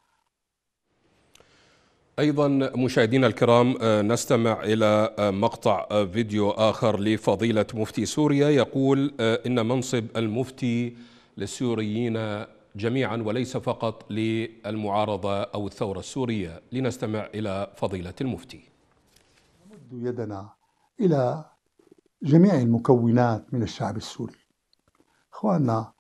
[SPEAKER 1] أيضا مشاهدينا الكرام، نستمع إلى مقطع فيديو آخر لفضيلة مفتي سوريا يقول إن منصب المفتي للسوريين جميعا وليس فقط للمعارضة أو الثورة السورية. لنستمع إلى فضيلة المفتي.
[SPEAKER 5] نمد يدنا إلى جميع المكونات من الشعب السوري. إخواننا،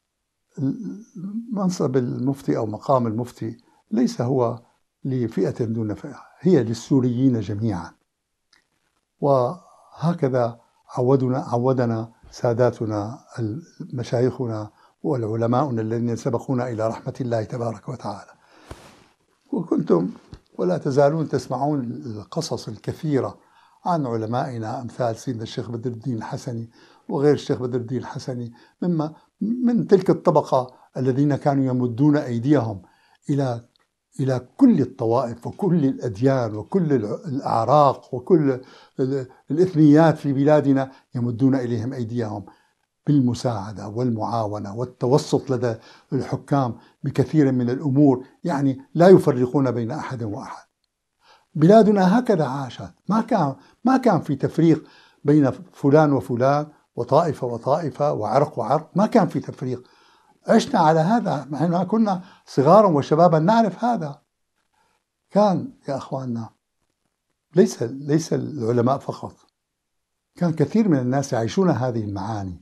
[SPEAKER 5] منصب المفتي أو مقام المفتي ليس هو لفئة دون فئة، هي للسوريين جميعا. وهكذا عودنا عودنا ساداتنا مشايخنا والعلماؤنا الذين سبقونا إلى رحمة الله تبارك وتعالى. وكنتم ولا تزالون تسمعون القصص الكثيرة عن علمائنا أمثال سيدنا الشيخ بدر الدين الحسني وغير الشيخ بدر الدين الحسني، مما من تلك الطبقة الذين كانوا يمدون أيديهم إلى إلى كل الطوائف وكل الأديان وكل الأعراق وكل الإثنيات في بلادنا، يمدون إليهم أيديهم بالمساعدة والمعاونة والتوسط لدى الحكام بكثير من الأمور، يعني لا يفرقون بين أحد وأحد. بلادنا هكذا عاشت، ما كان ما كان في تفريق بين فلان وفلان وطائفة وطائفة وعرق وعرق، ما كان في تفريق. عشنا على هذا، نحن كنا صغارا وشبابا نعرف هذا. كان يا أخواننا ليس ليس العلماء فقط، كان كثير من الناس يعيشون هذه المعاني.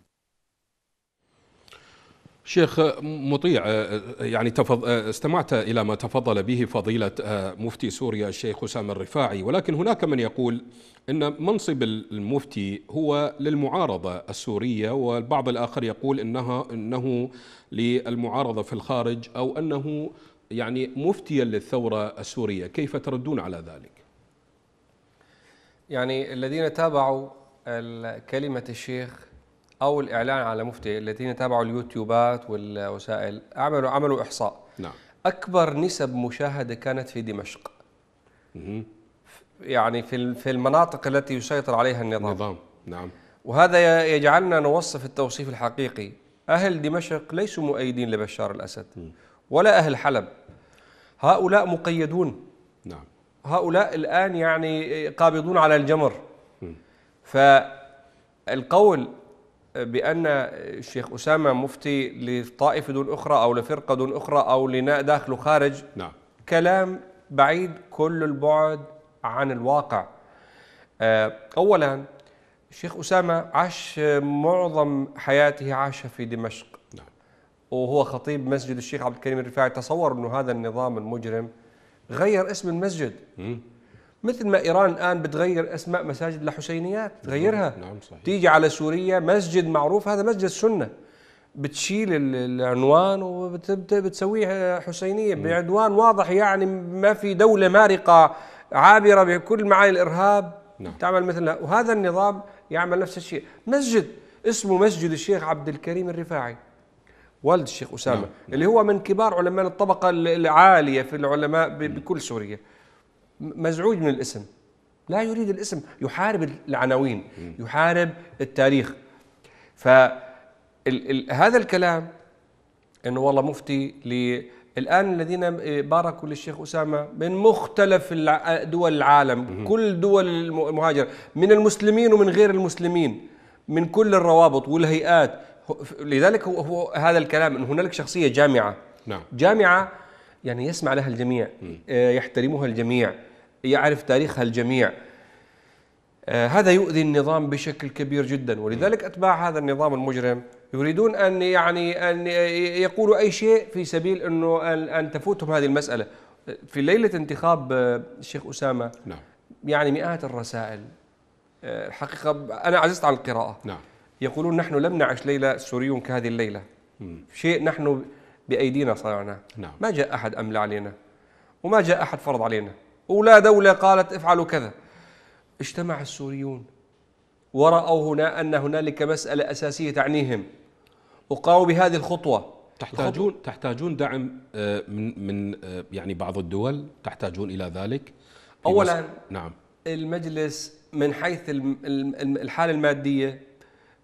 [SPEAKER 1] شيخ مطيع، يعني استمعت إلى ما تفضل به فضيلة مفتي سوريا الشيخ أسامة الرفاعي، ولكن هناك من يقول إن منصب المفتي هو للمعارضة السورية، والبعض الآخر يقول إنها إنه للمعارضة في الخارج، أو أنه يعني مفتيا للثورة السورية. كيف تردون على ذلك؟
[SPEAKER 2] يعني الذين تابعوا كلمة الشيخ أو الإعلان على مفتي، الذين تابعوا اليوتيوبات والوسائل، عملوا عملوا إحصاء.
[SPEAKER 1] نعم.
[SPEAKER 2] أكبر نسب مشاهدة كانت في دمشق. يعني في في المناطق التي يسيطر عليها النظام.
[SPEAKER 1] النظام. نعم.
[SPEAKER 2] وهذا يجعلنا نوصف التوصيف الحقيقي. أهل دمشق ليسوا مؤيدين لبشار الأسد ولا أهل حلب، هؤلاء مقيدون.
[SPEAKER 1] نعم.
[SPEAKER 2] هؤلاء الآن يعني قابضون على الجمر. فالقول بأن الشيخ أسامة مفتي لطائفة دون أخرى أو لفرقة دون أخرى أو لناء داخل وخارج،
[SPEAKER 1] نعم،
[SPEAKER 2] كلام بعيد كل البعد عن الواقع. أولا الشيخ أسامة عاش معظم حياته عاش في دمشق.
[SPEAKER 1] نعم.
[SPEAKER 2] وهو خطيب مسجد الشيخ عبد الكريم الرفاعي. تصور أنه هذا النظام المجرم غير اسم المسجد. م. مثل ما إيران الآن بتغير أسماء مساجد لحسينيات، تغيرها.
[SPEAKER 1] نعم صحيح.
[SPEAKER 2] تيجي على سوريا مسجد معروف هذا مسجد سنة، بتشيل العنوان وبتسويه حسينية بعنوان واضح، يعني ما في دولة مارقة عابرة بكل معاني الإرهاب. نعم. تعمل مثلها. وهذا النظام يعمل نفس الشيء. مسجد اسمه مسجد الشيخ عبد الكريم الرفاعي والد الشيخ أسامة. نعم. اللي هو من كبار علماء الطبقة العالية في العلماء بكل سوريا. مزعوج من الاسم، لا يريد الاسم، يحارب العناوين، يحارب التاريخ. فهذا الكلام انه والله مفتي الان الذين باركوا للشيخ أسامة من مختلف دول العالم، كل دول المهاجرة، من المسلمين ومن غير المسلمين، من كل الروابط والهيئات. لذلك هو هذا الكلام ان هنالك شخصية جامعة.
[SPEAKER 1] نعم.
[SPEAKER 2] جامعة يعني يسمع لها الجميع، يحترمها الجميع، يعرف تاريخها الجميع. هذا يؤذي النظام بشكل كبير جدا، ولذلك أتباع هذا النظام المجرم يريدون أن يعني أن يقولوا أي شيء في سبيل أنه أن تفوتهم هذه المسألة. في ليلة انتخاب الشيخ أسامة،
[SPEAKER 1] نعم،
[SPEAKER 2] يعني مئات الرسائل. الحقيقة أنا عجزت عن القراءة.
[SPEAKER 1] نعم.
[SPEAKER 2] يقولون نحن لم نعش ليلة السوريون كهذه الليلة. مم. شيء نحن بأيدينا صنعناه.
[SPEAKER 1] نعم.
[SPEAKER 2] ما جاء أحد أملى علينا، وما جاء أحد فرض علينا، ولا دولة قالت افعلوا كذا. اجتمع السوريون ورأوا هنا أن هنالك مسألة أساسية تعنيهم، وقاموا بهذه الخطوة.
[SPEAKER 1] تحتاجون تحتاجون دعم من من يعني بعض الدول، تحتاجون إلى ذلك.
[SPEAKER 2] أولا
[SPEAKER 1] نعم،
[SPEAKER 2] المجلس من حيث الحالة المادية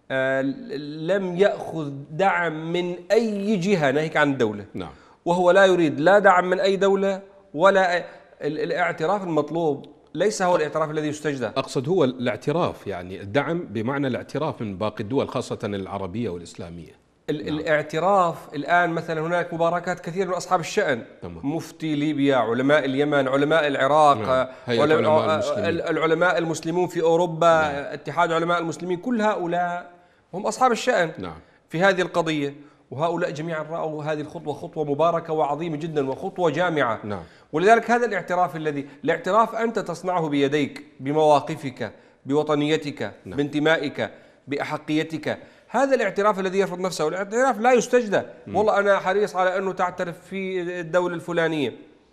[SPEAKER 2] آه لم يأخذ دعم من أي جهة ناهيك عن الدولة.
[SPEAKER 1] نعم.
[SPEAKER 2] وهو لا يريد لا دعم من أي دولة ولا الاعتراف المطلوب ليس هو الاعتراف الذي يستجدى.
[SPEAKER 1] أقصد هو الاعتراف، يعني الدعم بمعنى الاعتراف من باقي الدول خاصة العربية والإسلامية.
[SPEAKER 2] نعم. الاعتراف الآن مثلا هناك مباركات كثير من أصحاب الشأن.
[SPEAKER 1] تمام.
[SPEAKER 2] مفتي ليبيا، علماء اليمن، علماء العراق.
[SPEAKER 1] نعم. علماء المسلمين.
[SPEAKER 2] العلماء المسلمون في أوروبا. نعم. اتحاد علماء المسلمين، كل هؤلاء هم أصحاب الشأن.
[SPEAKER 1] نعم.
[SPEAKER 2] في هذه القضية، وهؤلاء جميعا رأوا هذه الخطوة خطوة مباركة وعظيمة جدا وخطوة جامعة.
[SPEAKER 1] نعم.
[SPEAKER 2] ولذلك هذا الاعتراف الذي الاعتراف أنت تصنعه بيديك، بمواقفك، بوطنيتك. نعم. بانتمائك، بأحقيتك. هذا الاعتراف الذي يفرض نفسه، الاعتراف لا يستجدى. والله أنا حريص على أنه تعترف في الدولة الفلانية.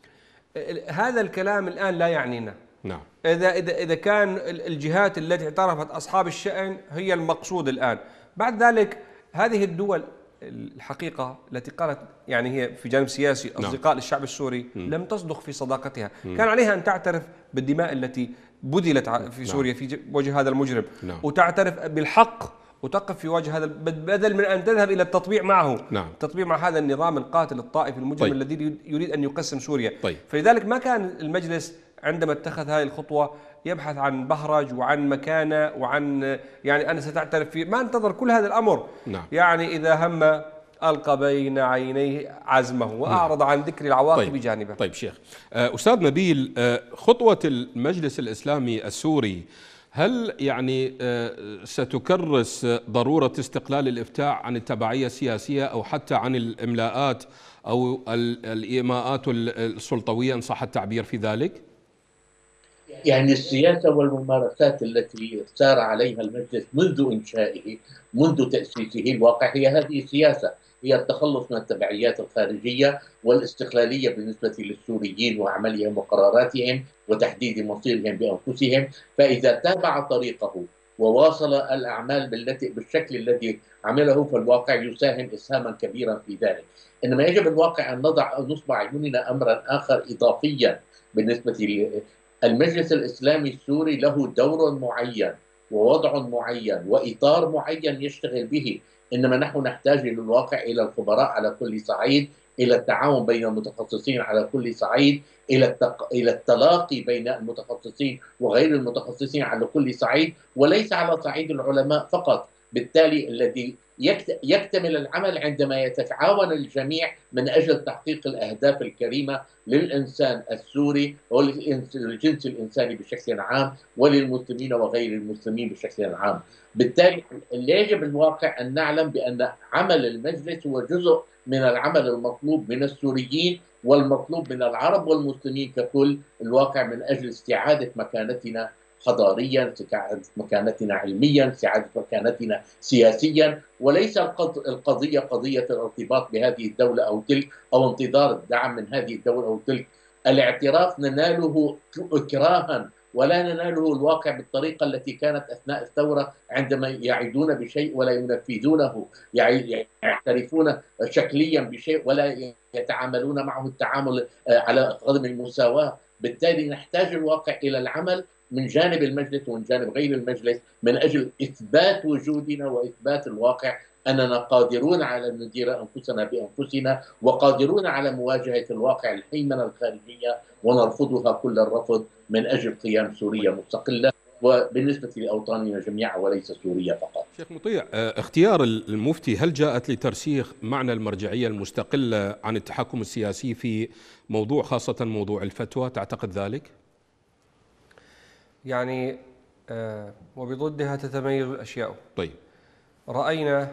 [SPEAKER 2] هذا الكلام الآن لا يعنينا.
[SPEAKER 1] نعم.
[SPEAKER 2] إذا إذا إذا كان الجهات التي اعترفت أصحاب الشأن هي المقصود الآن، بعد ذلك هذه الدول الحقيقة التي قالت يعني هي في جانب سياسي أصدقاء نعم. للشعب السوري م. لم تصدق في صداقتها. م. كان عليها أن تعترف بالدماء التي بذلت في سوريا نعم. في وجه هذا المجرم نعم. وتعترف بالحق وتقف في وجه هذا بدل من أن تذهب إلى التطبيع معه. نعم. التطبيع مع هذا النظام القاتل الطائفي المجرم طيب. الذي يريد أن يقسم سوريا. طيب. فلذلك ما كان المجلس عندما اتخذ هذه الخطوة يبحث عن بهرج وعن مكانة وعن يعني أنا ستعترف فيه، ما انتظر كل هذا الأمر. نعم. يعني إذا هم ألقى بين عينيه عزمه وأعرض نعم. عن ذكر العواقب طيب. بجانبه.
[SPEAKER 1] طيب شيخ أستاذ نبيل، خطوة المجلس الإسلامي السوري هل يعني ستكرس ضرورة استقلال الإفتاء عن التبعية السياسية أو حتى عن الإملاءات أو الإيماءات السلطوية إن صح التعبير في ذلك؟
[SPEAKER 3] يعني السياسة والممارسات التي سار عليها المجلس منذ إنشائه منذ تأسيسه الواقع هي هذه السياسة، هي التخلص من التبعيات الخارجية والاستقلالية بالنسبة للسوريين وعملهم وقراراتهم وتحديد مصيرهم بأنفسهم. فإذا تابع طريقه وواصل الأعمال بالتي بالشكل الذي عمله فالواقع يساهم إسهاما كبيرا في ذلك. إنما يجب الواقع أن نضع نصب عيوننا أمرا آخر إضافيا بالنسبة للمجلس الإسلامي السوري. له دور معين ووضع معين وإطار معين يشتغل به، إنما نحن نحتاج للواقع إلى الخبراء على كل صعيد، إلى التعاون بين المتخصصين على كل صعيد، إلى التق... إلى التلاقي بين المتخصصين وغير المتخصصين على كل صعيد، وليس على صعيد العلماء فقط. بالتالي الذي يكت... يكتمل العمل عندما يتعاون الجميع من أجل تحقيق الأهداف الكريمة للإنسان السوري وللجنس الإنساني بشكل عام وللمسلمين وغير المسلمين بشكل عام. بالتالي يجب الواقع أن نعلم بأن عمل المجلس هو جزء من العمل المطلوب من السوريين والمطلوب من العرب والمسلمين ككل. الواقع من أجل استعادة مكانتنا حضاريا، استعادة مكانتنا علميا، استعادة مكانتنا سياسيا، وليس القضية قضية الارتباط بهذه الدولة أو تلك أو انتظار الدعم من هذه الدولة أو تلك. الاعتراف نناله إكراها ولا نناله الواقع بالطريقة التي كانت أثناء الثورة عندما يعدون بشيء ولا ينفذونه، يعترفون شكليا بشيء ولا يتعاملون معه التعامل على قدم المساواة. بالتالي نحتاج الواقع إلى العمل من جانب المجلس ومن جانب غير المجلس من أجل إثبات وجودنا وإثبات الواقع أننا قادرون على أن ندير أنفسنا بأنفسنا وقادرون على مواجهة الواقع الهيمنة الخارجية ونرفضها كل الرفض من أجل قيام سوريا مستقلة وبالنسبة لأوطاننا جميعا وليس سوريا فقط.
[SPEAKER 1] شيخ مطيع، اختيار المفتي هل جاءت لترسيخ معنى المرجعية المستقلة عن التحكم السياسي في موضوع خاصة موضوع الفتوى؟ تعتقد ذلك؟
[SPEAKER 2] يعني آه وبضدها تتميز الأشياء.
[SPEAKER 1] طيب.
[SPEAKER 2] رأينا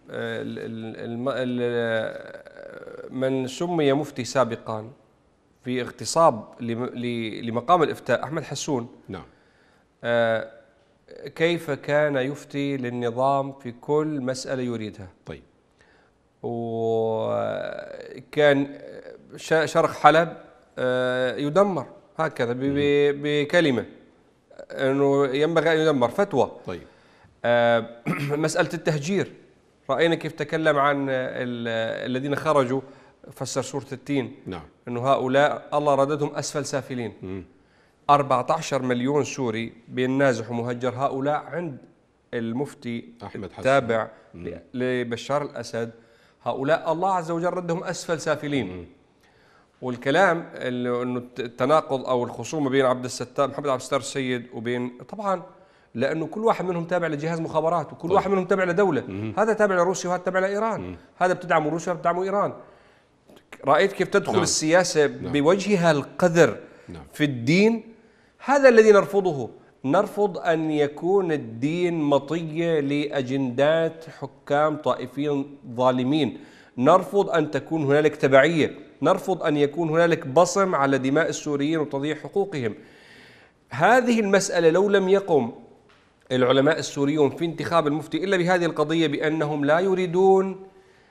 [SPEAKER 2] من سمي مفتي سابقا في اغتصاب لمقام الإفتاء أحمد حسون.
[SPEAKER 1] نعم.
[SPEAKER 2] كيف كان يفتي للنظام في كل مسألة يريدها.
[SPEAKER 1] طيب.
[SPEAKER 2] وكان شرق حلب يدمر هكذا بكلمة أنه ينبغي أن يدمر فتوى.
[SPEAKER 1] طيب.
[SPEAKER 2] آه مسألة التهجير رأينا كيف تكلم عن الذين خرجوا، فسر سورة التين.
[SPEAKER 1] نعم.
[SPEAKER 2] أنه هؤلاء الله رددهم أسفل سافلين. م. أربعة عشر مليون سوري بين نازح ومهجر، هؤلاء عند المفتي
[SPEAKER 1] أحمد حسون
[SPEAKER 2] التابع لبشار الأسد، هؤلاء الله عز وجل ردهم أسفل سافلين. والكلام انه التناقض او الخصومه بين عبد الستار محمد عبد الستار السيد وبين، طبعا لانه كل واحد منهم تابع لجهاز مخابرات، وكل طيب. واحد منهم تابع لدوله. مم. هذا تابع لروسيا وهذا تابع لايران. مم. هذا بتدعم روسيا وبتدعم ايران. رايت كيف تدخل نعم. السياسه نعم. بوجهها القذر نعم. في الدين. هذا الذي نرفضه. نرفض ان يكون الدين مطيه لاجندات حكام طائفيين ظالمين. نرفض ان تكون هنالك تبعيه. نرفض أن يكون هنالك بصم على دماء السوريين وتضييع حقوقهم. هذه المسألة لو لم يقم العلماء السوريون في انتخاب المفتي إلا بهذه القضية، بأنهم لا يريدون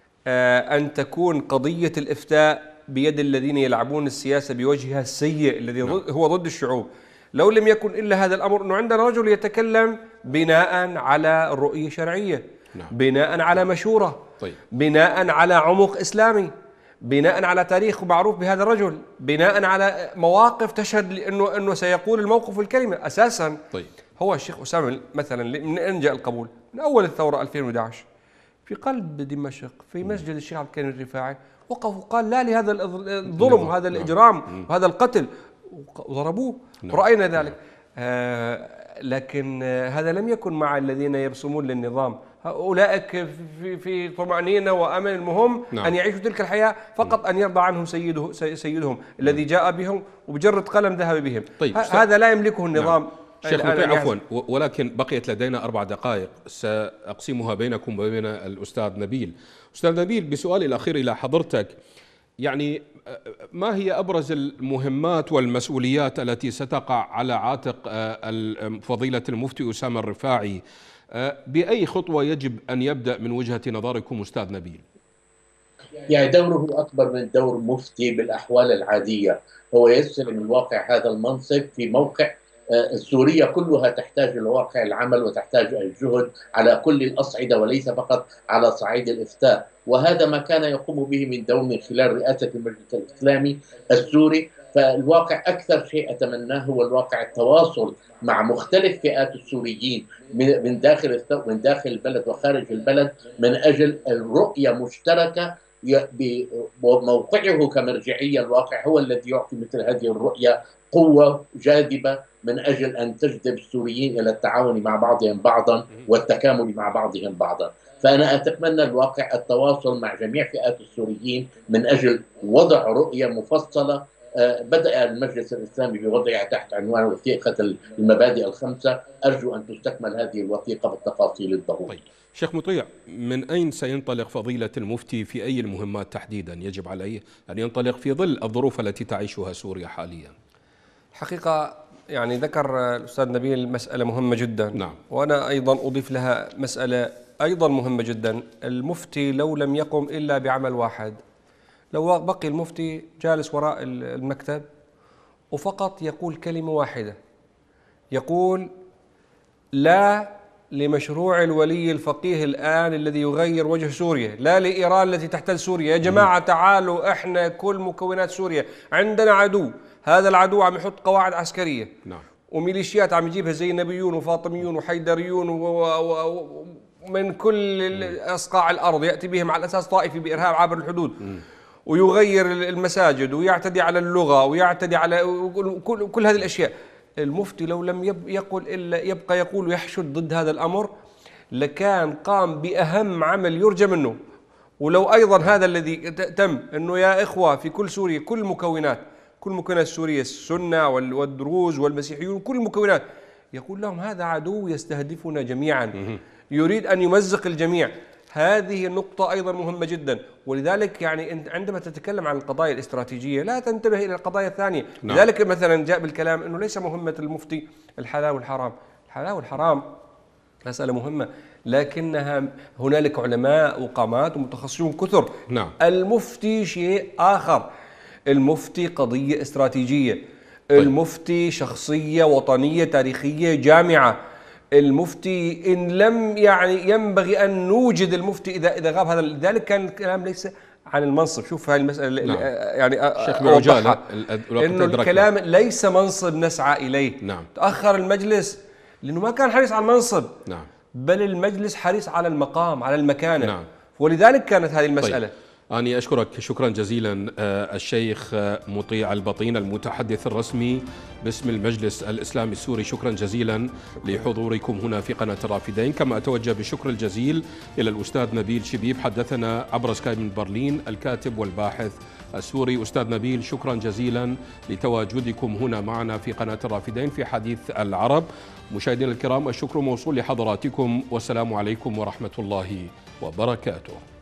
[SPEAKER 2] أن تكون قضية الإفتاء بيد الذين يلعبون السياسة بوجهها السيء الذي هو ضد الشعوب، لو لم يكن إلا هذا الأمر، أنه عندنا رجل يتكلم بناء على رؤية شرعية، بناء على مشورة، بناء على عمق إسلامي، بناء على تاريخ معروف بهذا الرجل، بناء على مواقف تشهد انه انه سيقول الموقف والكلمه اساسا. طيب. هو الشيخ اسامه مثلا من ان جاء القبول من اول الثوره ألفين وأحد عشر في قلب دمشق في مسجد الشيخ عبد الكريم الرفاعي وقف وقال لا لهذا الظلم وهذا الاجرام وهذا القتل، وضربوه. راينا ذلك. آه لكن آه هذا لم يكن مع الذين يبصمون للنظام. أولئك في في طمأنينة وأمن، المهم نعم. أن يعيشوا تلك الحياة فقط، أن يرضى عنهم سيده سيدهم نعم. الذي جاء بهم وبجرة قلم ذهب بهم. طيب. هذا لا يملكه النظام. نعم.
[SPEAKER 1] شيخ مطيع عفوا، ولكن بقيت لدينا أربع دقائق سأقسمها بينكم وبين الأستاذ نبيل. أستاذ نبيل، بسؤالي الأخير إلى حضرتك، يعني ما هي أبرز المهمات والمسؤوليات التي ستقع على عاتق فضيلة المفتي أسامة الرفاعي؟ بأي خطوة يجب أن يبدأ من وجهة نظركم أستاذ نبيل؟
[SPEAKER 3] يعني دوره أكبر من دور مفتي بالأحوال العادية، هو يستلم الواقع هذا المنصب في موقع سوريا كلها تحتاج إلى واقع العمل وتحتاج إلى الجهد على كل الأصعدة وليس فقط على صعيد الإفتاء، وهذا ما كان يقوم به من دور من خلال رئاسة المجلس الإسلامي السوري. فالواقع أكثر شيء أتمناه هو الواقع التواصل مع مختلف فئات السوريين من داخل من داخل البلد وخارج البلد من أجل الرؤية مشتركة. موقعه كمرجعية الواقع هو الذي يعطي مثل هذه الرؤية قوة جاذبة من أجل أن تجذب السوريين إلى التعاون مع بعضهم بعضا والتكامل مع بعضهم بعضا. فأنا أتمنى الواقع التواصل مع جميع فئات السوريين من أجل وضع رؤية مفصلة. بدأ المجلس الإسلامي بوضعها تحت عنوان وثيقة المبادئ الخمسة، أرجو أن تستكمل هذه الوثيقة بالتفاصيل الضرورية.
[SPEAKER 1] طيب. شيخ مطيع، من أين سينطلق فضيلة المفتي في أي المهمات تحديدا يجب عليه أن ينطلق في ظل الظروف التي تعيشها سوريا حاليا؟
[SPEAKER 2] حقيقة يعني ذكر الأستاذ نبيل مسألة مهمة جدا. نعم. وأنا أيضا أضيف لها مسألة أيضا مهمة جدا. المفتي لو لم يقم إلا بعمل واحد، لو بقي المفتي جالس وراء المكتب وفقط يقول كلمة واحدة، يقول لا لمشروع الولي الفقيه الآن الذي يغير وجه سوريا، لا لإيران التي تحتل سوريا، يا جماعة تعالوا إحنا كل مكونات سوريا عندنا عدو، هذا العدو عم يحط قواعد عسكرية نعم. وميليشيات عم يجيبها زي نبيون وفاطميون وحيدريون ومن كل أصقاع الأرض، يأتي بهم على أساس طائفي بإرهاب عبر الحدود م. ويغير المساجد ويعتدي على اللغة ويعتدي على كل, كل هذه الأشياء. المفتي لو لم يقل إلا يبقى يقول ويحشد ضد هذا الأمر لكان قام بأهم عمل يرجى منه. ولو أيضا هذا الذي تم أنه يا إخوة في كل سوريا كل مكونات كل مكونات سوريا السنة والدروز والمسيحيون كل المكونات يقول لهم هذا عدو يستهدفنا جميعا، يريد أن يمزق الجميع. هذه النقطة أيضا مهمة جدا. ولذلك يعني عندما تتكلم عن القضايا الاستراتيجية لا تنتبه إلى القضايا الثانية. نعم. لذلك مثلا جاء بالكلام أنه ليس مهمة المفتي الحلال والحرام. الحلال والحرام مسألة مهمة، لكنها هنالك علماء وقامات ومتخصصون كثر. نعم. المفتي شيء آخر. المفتي قضية استراتيجية. طيب. المفتي شخصية وطنية تاريخية جامعة. المفتي إن لم يعني ينبغي أن نوجد المفتي إذا إذا غاب هذا. لذلك كان الكلام ليس عن المنصب. شوف هاي المسألة. نعم. يعني أوضحها إنه الكلام ليس منصب نسعى إليه. نعم. تأخر المجلس لأنه ما كان حريص على المنصب. نعم. بل المجلس حريص على المقام، على المكانة.
[SPEAKER 1] نعم.
[SPEAKER 2] ولذلك كانت هذه المسألة.
[SPEAKER 1] طيب. أنا أشكرك شكرا جزيلا الشيخ مطيع البطين المتحدث الرسمي باسم المجلس الإسلامي السوري، شكرا جزيلا لحضوركم هنا في قناة الرافدين. كما أتوجه بالشكر الجزيل إلى الأستاذ نبيل شبيب حدثنا عبر سكايب من برلين، الكاتب والباحث السوري. أستاذ نبيل شكرا جزيلا لتواجدكم هنا معنا في قناة الرافدين في حديث العرب. مشاهدينا الكرام، الشكر موصول لحضراتكم، والسلام عليكم ورحمة الله وبركاته.